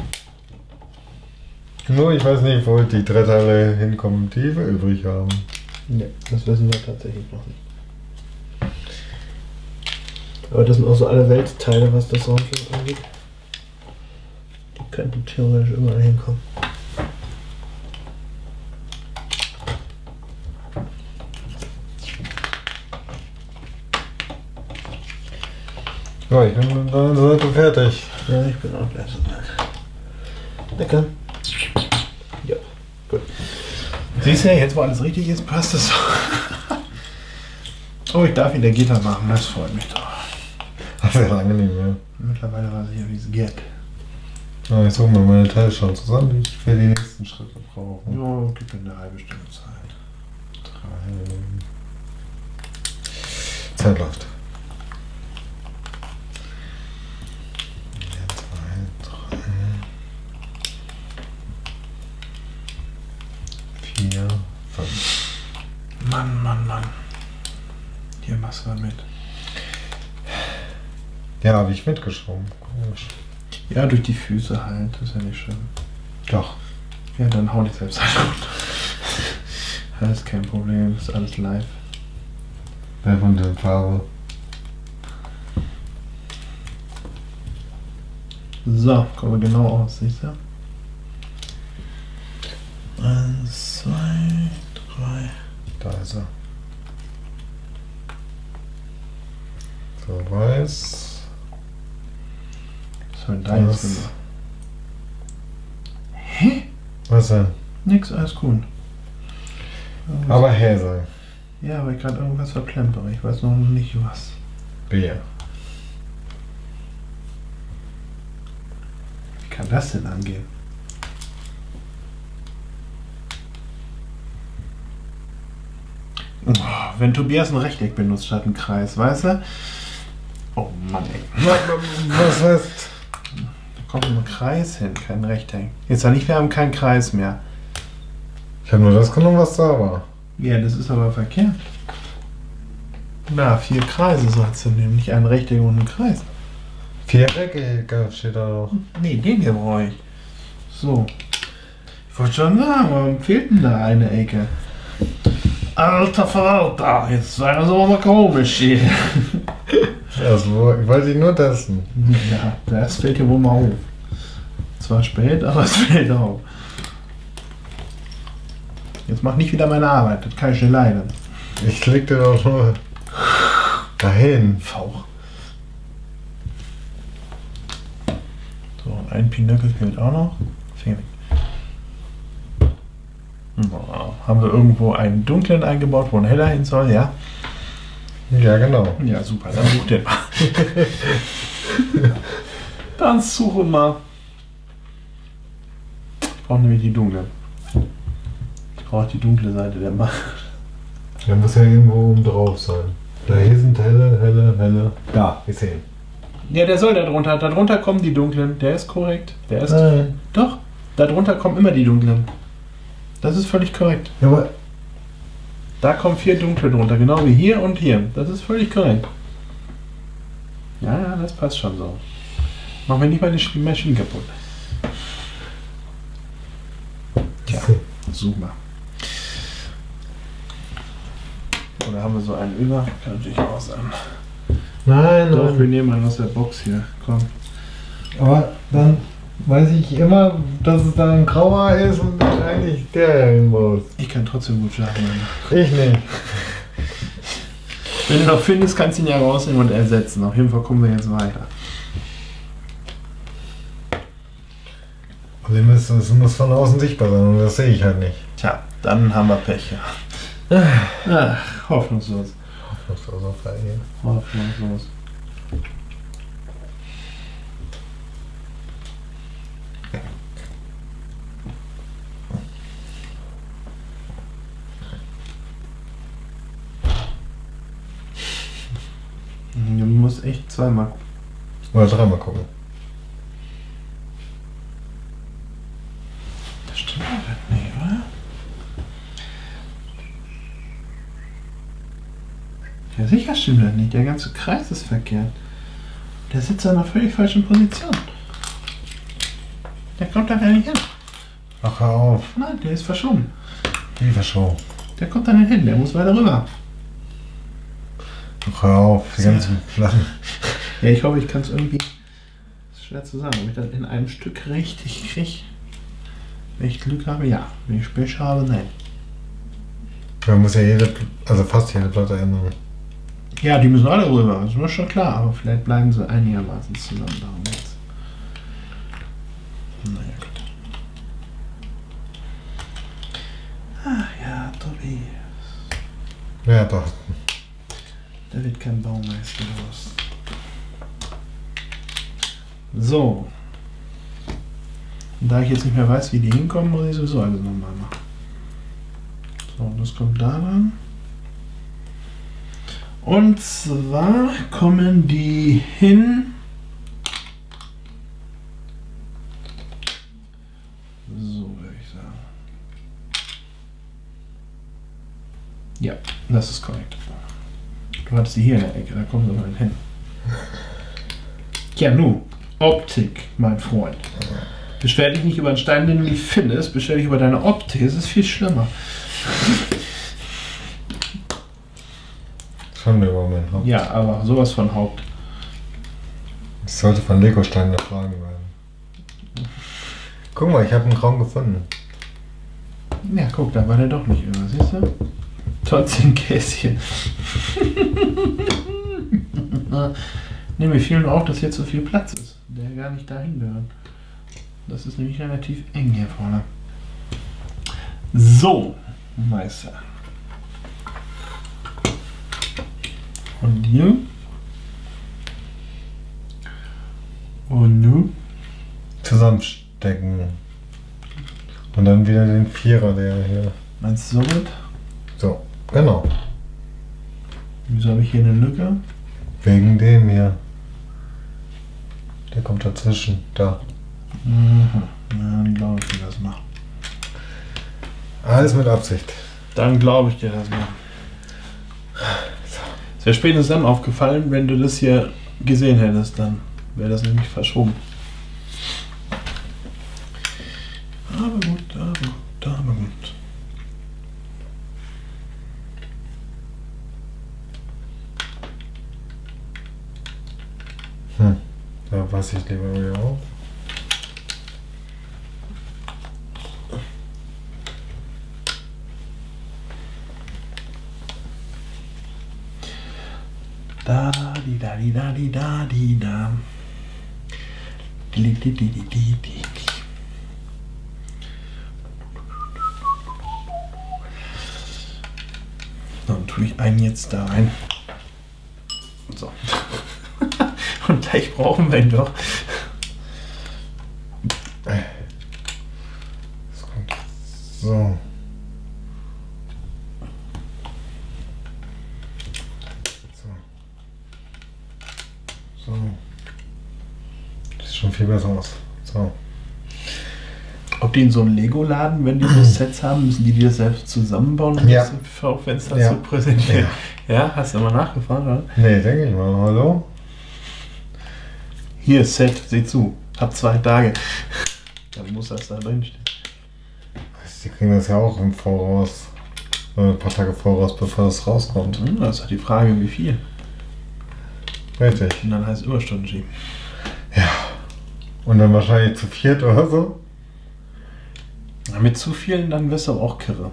Nur ich weiß nicht, wo die drei Teile hinkommen, die wir übrig haben. Ne, das wissen wir tatsächlich noch nicht. Aber das sind auch so alle Weltteile, was das Raumschiff angeht. Die könnten theoretisch überall hinkommen. Ja, ich bin mit deiner Seite fertig. Ja, ich bin auch gleich so weit. Lecker. Ja, gut. Siehst du, jetzt wo alles richtig ist, passt es. Oh, ich darf wieder Gitter machen, das freut mich doch. Das ist ja angenehm, ja. Mittlerweile weiß ich ja, wie es geht. Ja, ich suche mir meine Teile schon zusammen, die ich für die nächsten Schritte brauche. Ja, gib mir eine halbe Stunde Zeit. Drei. Zeit läuft. Zwei, drei. Vier, fünf. Mann, Mann, Mann. Hier machst du mal mit. Ja, habe ich mitgeschoben. Komisch. Ja, durch die Füße halt, das ist ja nicht schlimm. Doch. Ja, dann hau dich selbst halt runter. Alles kein Problem, ist alles live. Wer von der Farbe? So, kommen wir genau aus, siehst du? Eins, zwei, drei. Da ist er. So, weiß. Was soll denn da jetzt gemacht? Hä? Was denn? Nix, alles gut. Irgendwas- Aber hell sein. Ja, aber ich gerade irgendwas verplempere. Ich weiß noch nicht was. Bier. Wie kann das denn angehen? Oh, wenn Tobias ein Rechteck benutzt statt einen Kreis, weißt du? Oh Mann, ey. Was heißt? Da kommt ein Kreis hin, kein Rechteck. Jetzt sag nicht, wir haben keinen Kreis mehr. Ich habe nur das genommen, was da war. Ja, das ist aber verkehrt. Na, vier Kreise sollst du nehmen, nicht ein Rechteck und ein Kreis. Vierecke steht da doch. Nee, den hier brauche ich. So. Ich wollte schon sagen, warum fehlt denn da eine Ecke? Alter Verwalter, jetzt sei das aber mal komisch hier. Das wollte ich nur testen. Ja, das fällt hier wohl mal auf. Zwar spät, aber es fällt auf. Jetzt mach nicht wieder meine Arbeit, das kann ich nicht leiden. Ich leg dir doch nur dahin. Fauch. So, ein Pinöckel fehlt auch noch. Finger weg. Wow. Haben wir irgendwo einen dunklen eingebaut, wo ein heller hin soll, ja? Ja, genau. Ja, super, dann such den mal. Dann suche mal. Ich brauche nämlich die dunkle. Ich brauche die dunkle Seite der Macht. Der muss ja irgendwo oben drauf sein. Da hier sind helle, helle, helle. Da, ich sehe ihn. Ja, der soll da drunter. Da drunter kommen die dunklen. Der ist korrekt. Der ist. Nein. Doch. Da drunter kommen immer die dunklen. Das ist völlig korrekt. Ja, aber Da kommen vier dunkle drunter. Genau wie hier und hier. Das ist völlig korrekt. Ja, ja, das passt schon so. Machen wir nicht mal die Maschine kaputt. Tja, super. Oder haben wir so einen über? Kann natürlich auch sein. nein, Doch, wir nein. nehmen einen aus der Box hier. Komm. Aber dann weiß ich immer, dass es da ein grauer ist und dann eigentlich der hin muss. Ich kann trotzdem gut schlafen. Mann. Ich nicht. Wenn du noch findest, kannst du ihn ja rausnehmen und ersetzen. Auf jeden Fall kommen wir jetzt weiter. Problem ist, es muss von außen sichtbar sein und das sehe ich halt nicht. Tja, dann haben wir Pech. Ja. Ach, hoffnungslos. Hoffnungsloser Fall hier. Hoffnungslos. Du musst echt zweimal. Oder dreimal gucken. Das stimmt aber nicht, oder? Ja, sicher stimmt das nicht. Der ganze Kreis ist verkehrt. Der sitzt in einer völlig falschen Position. Der kommt da gar nicht hin. Ach, hör auf. Nein, der ist verschoben. Wie verschoben. Der kommt da nicht hin. Der muss weiter rüber. Ach, hör auf. Die So. ganzen Flaschen. Ja, ich hoffe, ich kann es irgendwie. Das ist schwer zu sagen, ob ich das in einem Stück richtig kriege. Wenn ich Glück habe, ja. Wenn ich Pech habe, nein. Man muss ja jede, also fast jede Platte ändern. Ja, die müssen alle rüber, das ist mir schon klar, aber vielleicht bleiben sie einigermaßen zusammen. Darum jetzt. Naja, gut. Ach ja, Tobi. Ja, doch. Da wird kein Baumeister los. So. Und da ich jetzt nicht mehr weiß, wie die hinkommen, muss ich sowieso alles nochmal machen. So, das kommt da dann. Und zwar kommen die hin. So würde ich sagen. Ja, das ist korrekt. Du hattest die hier in der Ecke, da kommen sie mal hin. Ja, nu, Optik, mein Freund. Beschwer dich nicht über einen Stein, den du nicht findest, beschwer dich über deine Optik, es ist viel schlimmer. Schon über mein Haupt. Ja, aber sowas von Haupt. Ich sollte von Legosteinen erfragen werden. Guck mal, ich habe einen grauen gefunden. Ja, guck, da war der doch nicht über, siehst du? Trotzdem Käschen. Ne, mir fiel nur auf, dass jetzt so viel Platz ist, der gar nicht dahin gehört. Das ist nämlich relativ eng hier vorne. So, Meister. Und hier. Und nu. Zusammenstecken. Und dann wieder den Vierer, der hier. Meinst du so wird? So, genau. Wieso habe ich hier eine Lücke? Wegen dem hier. Der kommt dazwischen. Da. Mhm. Ja, dann glaube ich dir das mal. Alles mit Absicht. Dann glaube ich dir das mal. Es wäre spätestens dann aufgefallen, wenn du das hier gesehen hättest, dann wäre das nämlich verschoben. Aber gut, aber gut, aber gut. Hm. Da passe ich lieber wieder auf. Da, di, da, di, da, di, da, di, da. Di, di, di, di, di, di, di. Dann tue ich einen jetzt da rein. So. Und gleich brauchen wir ihn doch. Das kommt so. So. So. sieht schon viel besser aus. So. Ob die in so einem Lego-Laden, wenn die so Sets haben, müssen die die das selbst zusammenbauen, um Ja. das im Schaufenster Ja. zu präsentieren? Ja. Ja, hast du mal nachgefragt, oder? Nee, denke ich mal. Hallo? Hier, Set, sieh zu. Hab zwei Tage. Dann muss das da drinstehen. Die kriegen das ja auch im Voraus. äh, Ein paar Tage voraus, bevor es rauskommt. Hm, das ist halt die Frage, wie viel. Richtig. Und dann heißt es Überstunden schieben. Ja. Und dann wahrscheinlich zu viert oder so. Ja, mit zu vielen, dann wirst du aber auch kirre.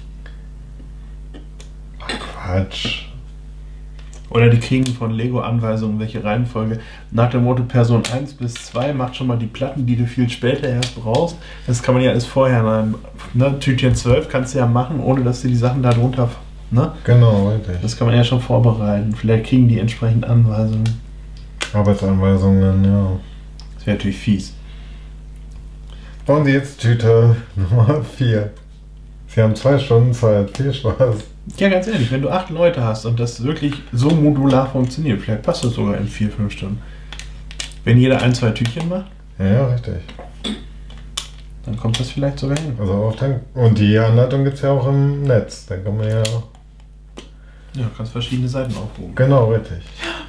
Quatsch. Oder die kriegen von Lego Anweisungen, welche Reihenfolge. Nach dem Motto Person eins bis zwei macht schon mal die Platten, die du viel später erst brauchst. Das kann man ja alles vorher in einem, ne, Tütchen zwölf kannst du ja machen, ohne dass du die Sachen da drunter. Ne? Genau, richtig. Das kann man ja schon vorbereiten. Vielleicht kriegen die entsprechend Anweisungen. Arbeitsanweisungen, ja. Das wäre natürlich fies. Und jetzt Tüte Nummer vier. Sie haben zwei Stunden Zeit. Viel Spaß. Ja, ganz ehrlich, wenn du acht Leute hast und das wirklich so modular funktioniert, vielleicht passt das sogar in vier, fünf Stunden. Wenn jeder ein, zwei Tütchen macht, Ja, ja, richtig. dann kommt das vielleicht sogar hin. Also auf den, und die Anleitung gibt es ja auch im Netz. Da kann man ja. Ja, du kannst verschiedene Seiten aufrufen. Genau, richtig.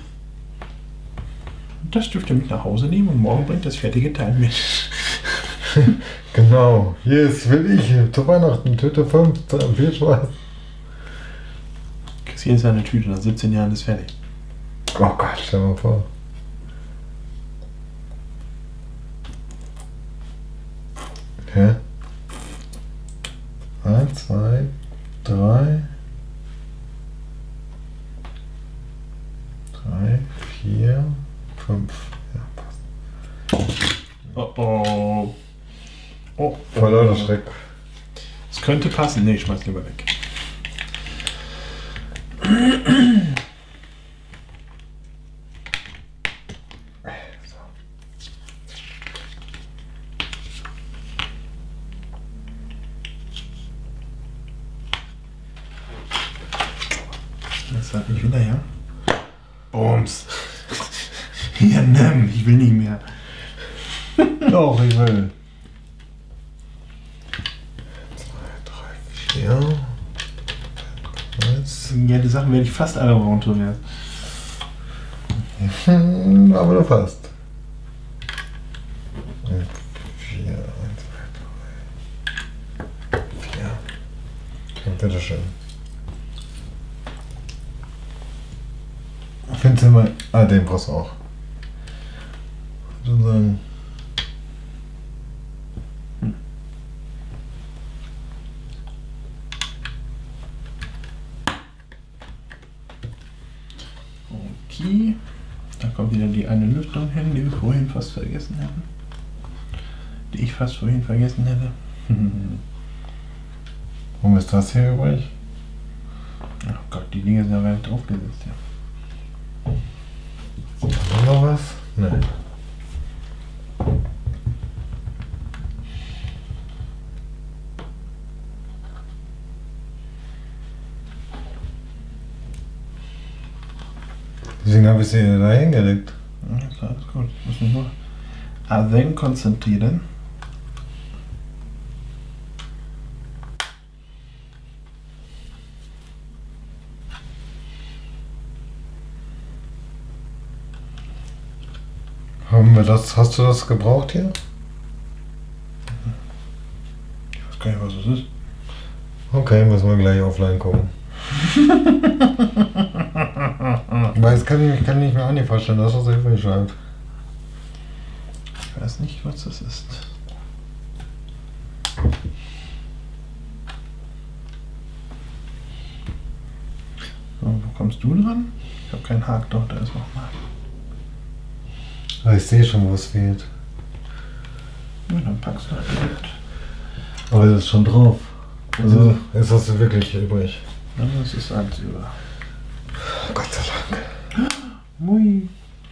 Das dürft ihr mit nach Hause nehmen und morgen bringt das fertige Teil mit. Genau. Hier ist, will ich, zu Weihnachten, Tüte fünf. Viel Spaß. Kriegst hier ist eine Tüte, nach siebzehn Jahren ist fertig. Oh Gott, stell mal vor. Okay. Eins, zwei, drei. Drei, vier, fünf. Ja, passt. Oh oh. Oh, Voll lauter Schreck. Es könnte passen. Nee, ich schmeiß lieber weg. Das hat nicht wieder, ja? Bums. Ja, nimm, ich will nicht mehr. Doch, ich will. Zwei, drei, vier. Eins. Ja, die Sachen werde ich fast alle runter. Hm, aber du fast. Und vier, eins, zwei, drei. Vier. Okay, bitteschön. Findest du mal. Ah, den brauchst du auch. Ich würde sagen. Okay. Da kommt wieder die eine Lüftung hin, die wir vorhin fast vergessen hatten. Die ich fast vorhin vergessen hätte. Warum ist das hier übrig? Ach Gott, die Dinge sind ja gar nicht draufgesetzt, ja. Haben wir noch was? Nein. Deswegen habe ich sie da hingelegt. Ja, ist alles gut. Ich muss mich nur Aven konzentrieren. Haben wir das? Hast du das gebraucht hier? Ich weiß gar nicht, was das ist. Okay, müssen wir gleich offline gucken. Weil es kann, ich kann nicht mehr Anni vorstellen, dass das Hilfe schreibt. Ich weiß nicht, was das ist. So, wo kommst du dran? Ich habe keinen Haken, doch, da ist noch mal. Aber ich sehe schon, wo es fehlt. Ja, dann packst du halt direkt. Aber das ist schon drauf. Also ist das wirklich übrig. Ja, das ist alles über. Gott sei Dank. Mui.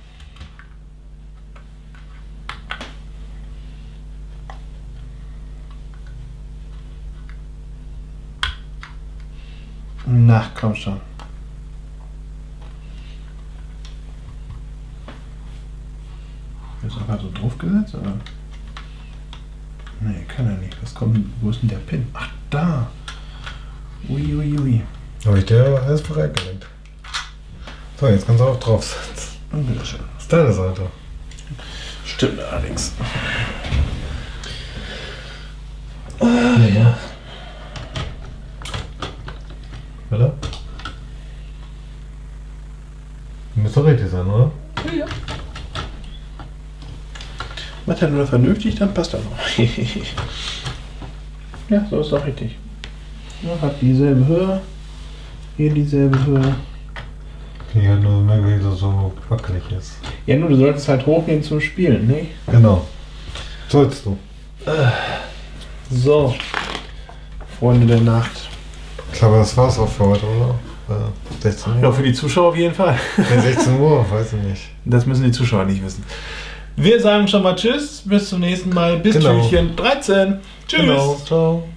Na, komm schon. Ist einfach so draufgesetzt, oder? Nee, kann er nicht. Was kommt, wo ist denn der Pin? Ach, da. Uiuiui. Ui, ui. Habe ich dir alles bereitgelegt. So, jetzt kannst du auch draufsetzen. Bitteschön. Das ist deine Seite. Stimmt allerdings. Nee, ja. Oder? Müsste richtig sein, oder? Ja. Macht er nur vernünftig, dann passt er noch. Ja, so ist doch richtig. Ja, hat dieselbe Höhe. Hier dieselbe Höhe. Ja, nur merkwürdig, dass es so wackelig ist. Ja, nur du solltest halt hochgehen zum Spielen, ne? Genau. Sollst du. So. Freunde der Nacht. Ich glaube, das war's auch für heute, oder? Äh, sechzehn Uhr? Ja, für die Zuschauer auf jeden Fall. Nee, sechzehn Uhr, weiß ich nicht. Das müssen die Zuschauer nicht wissen. Wir sagen schon mal Tschüss, bis zum nächsten Mal. Bis Genau. Türchen dreizehn. Tschüss. Genau, ciao.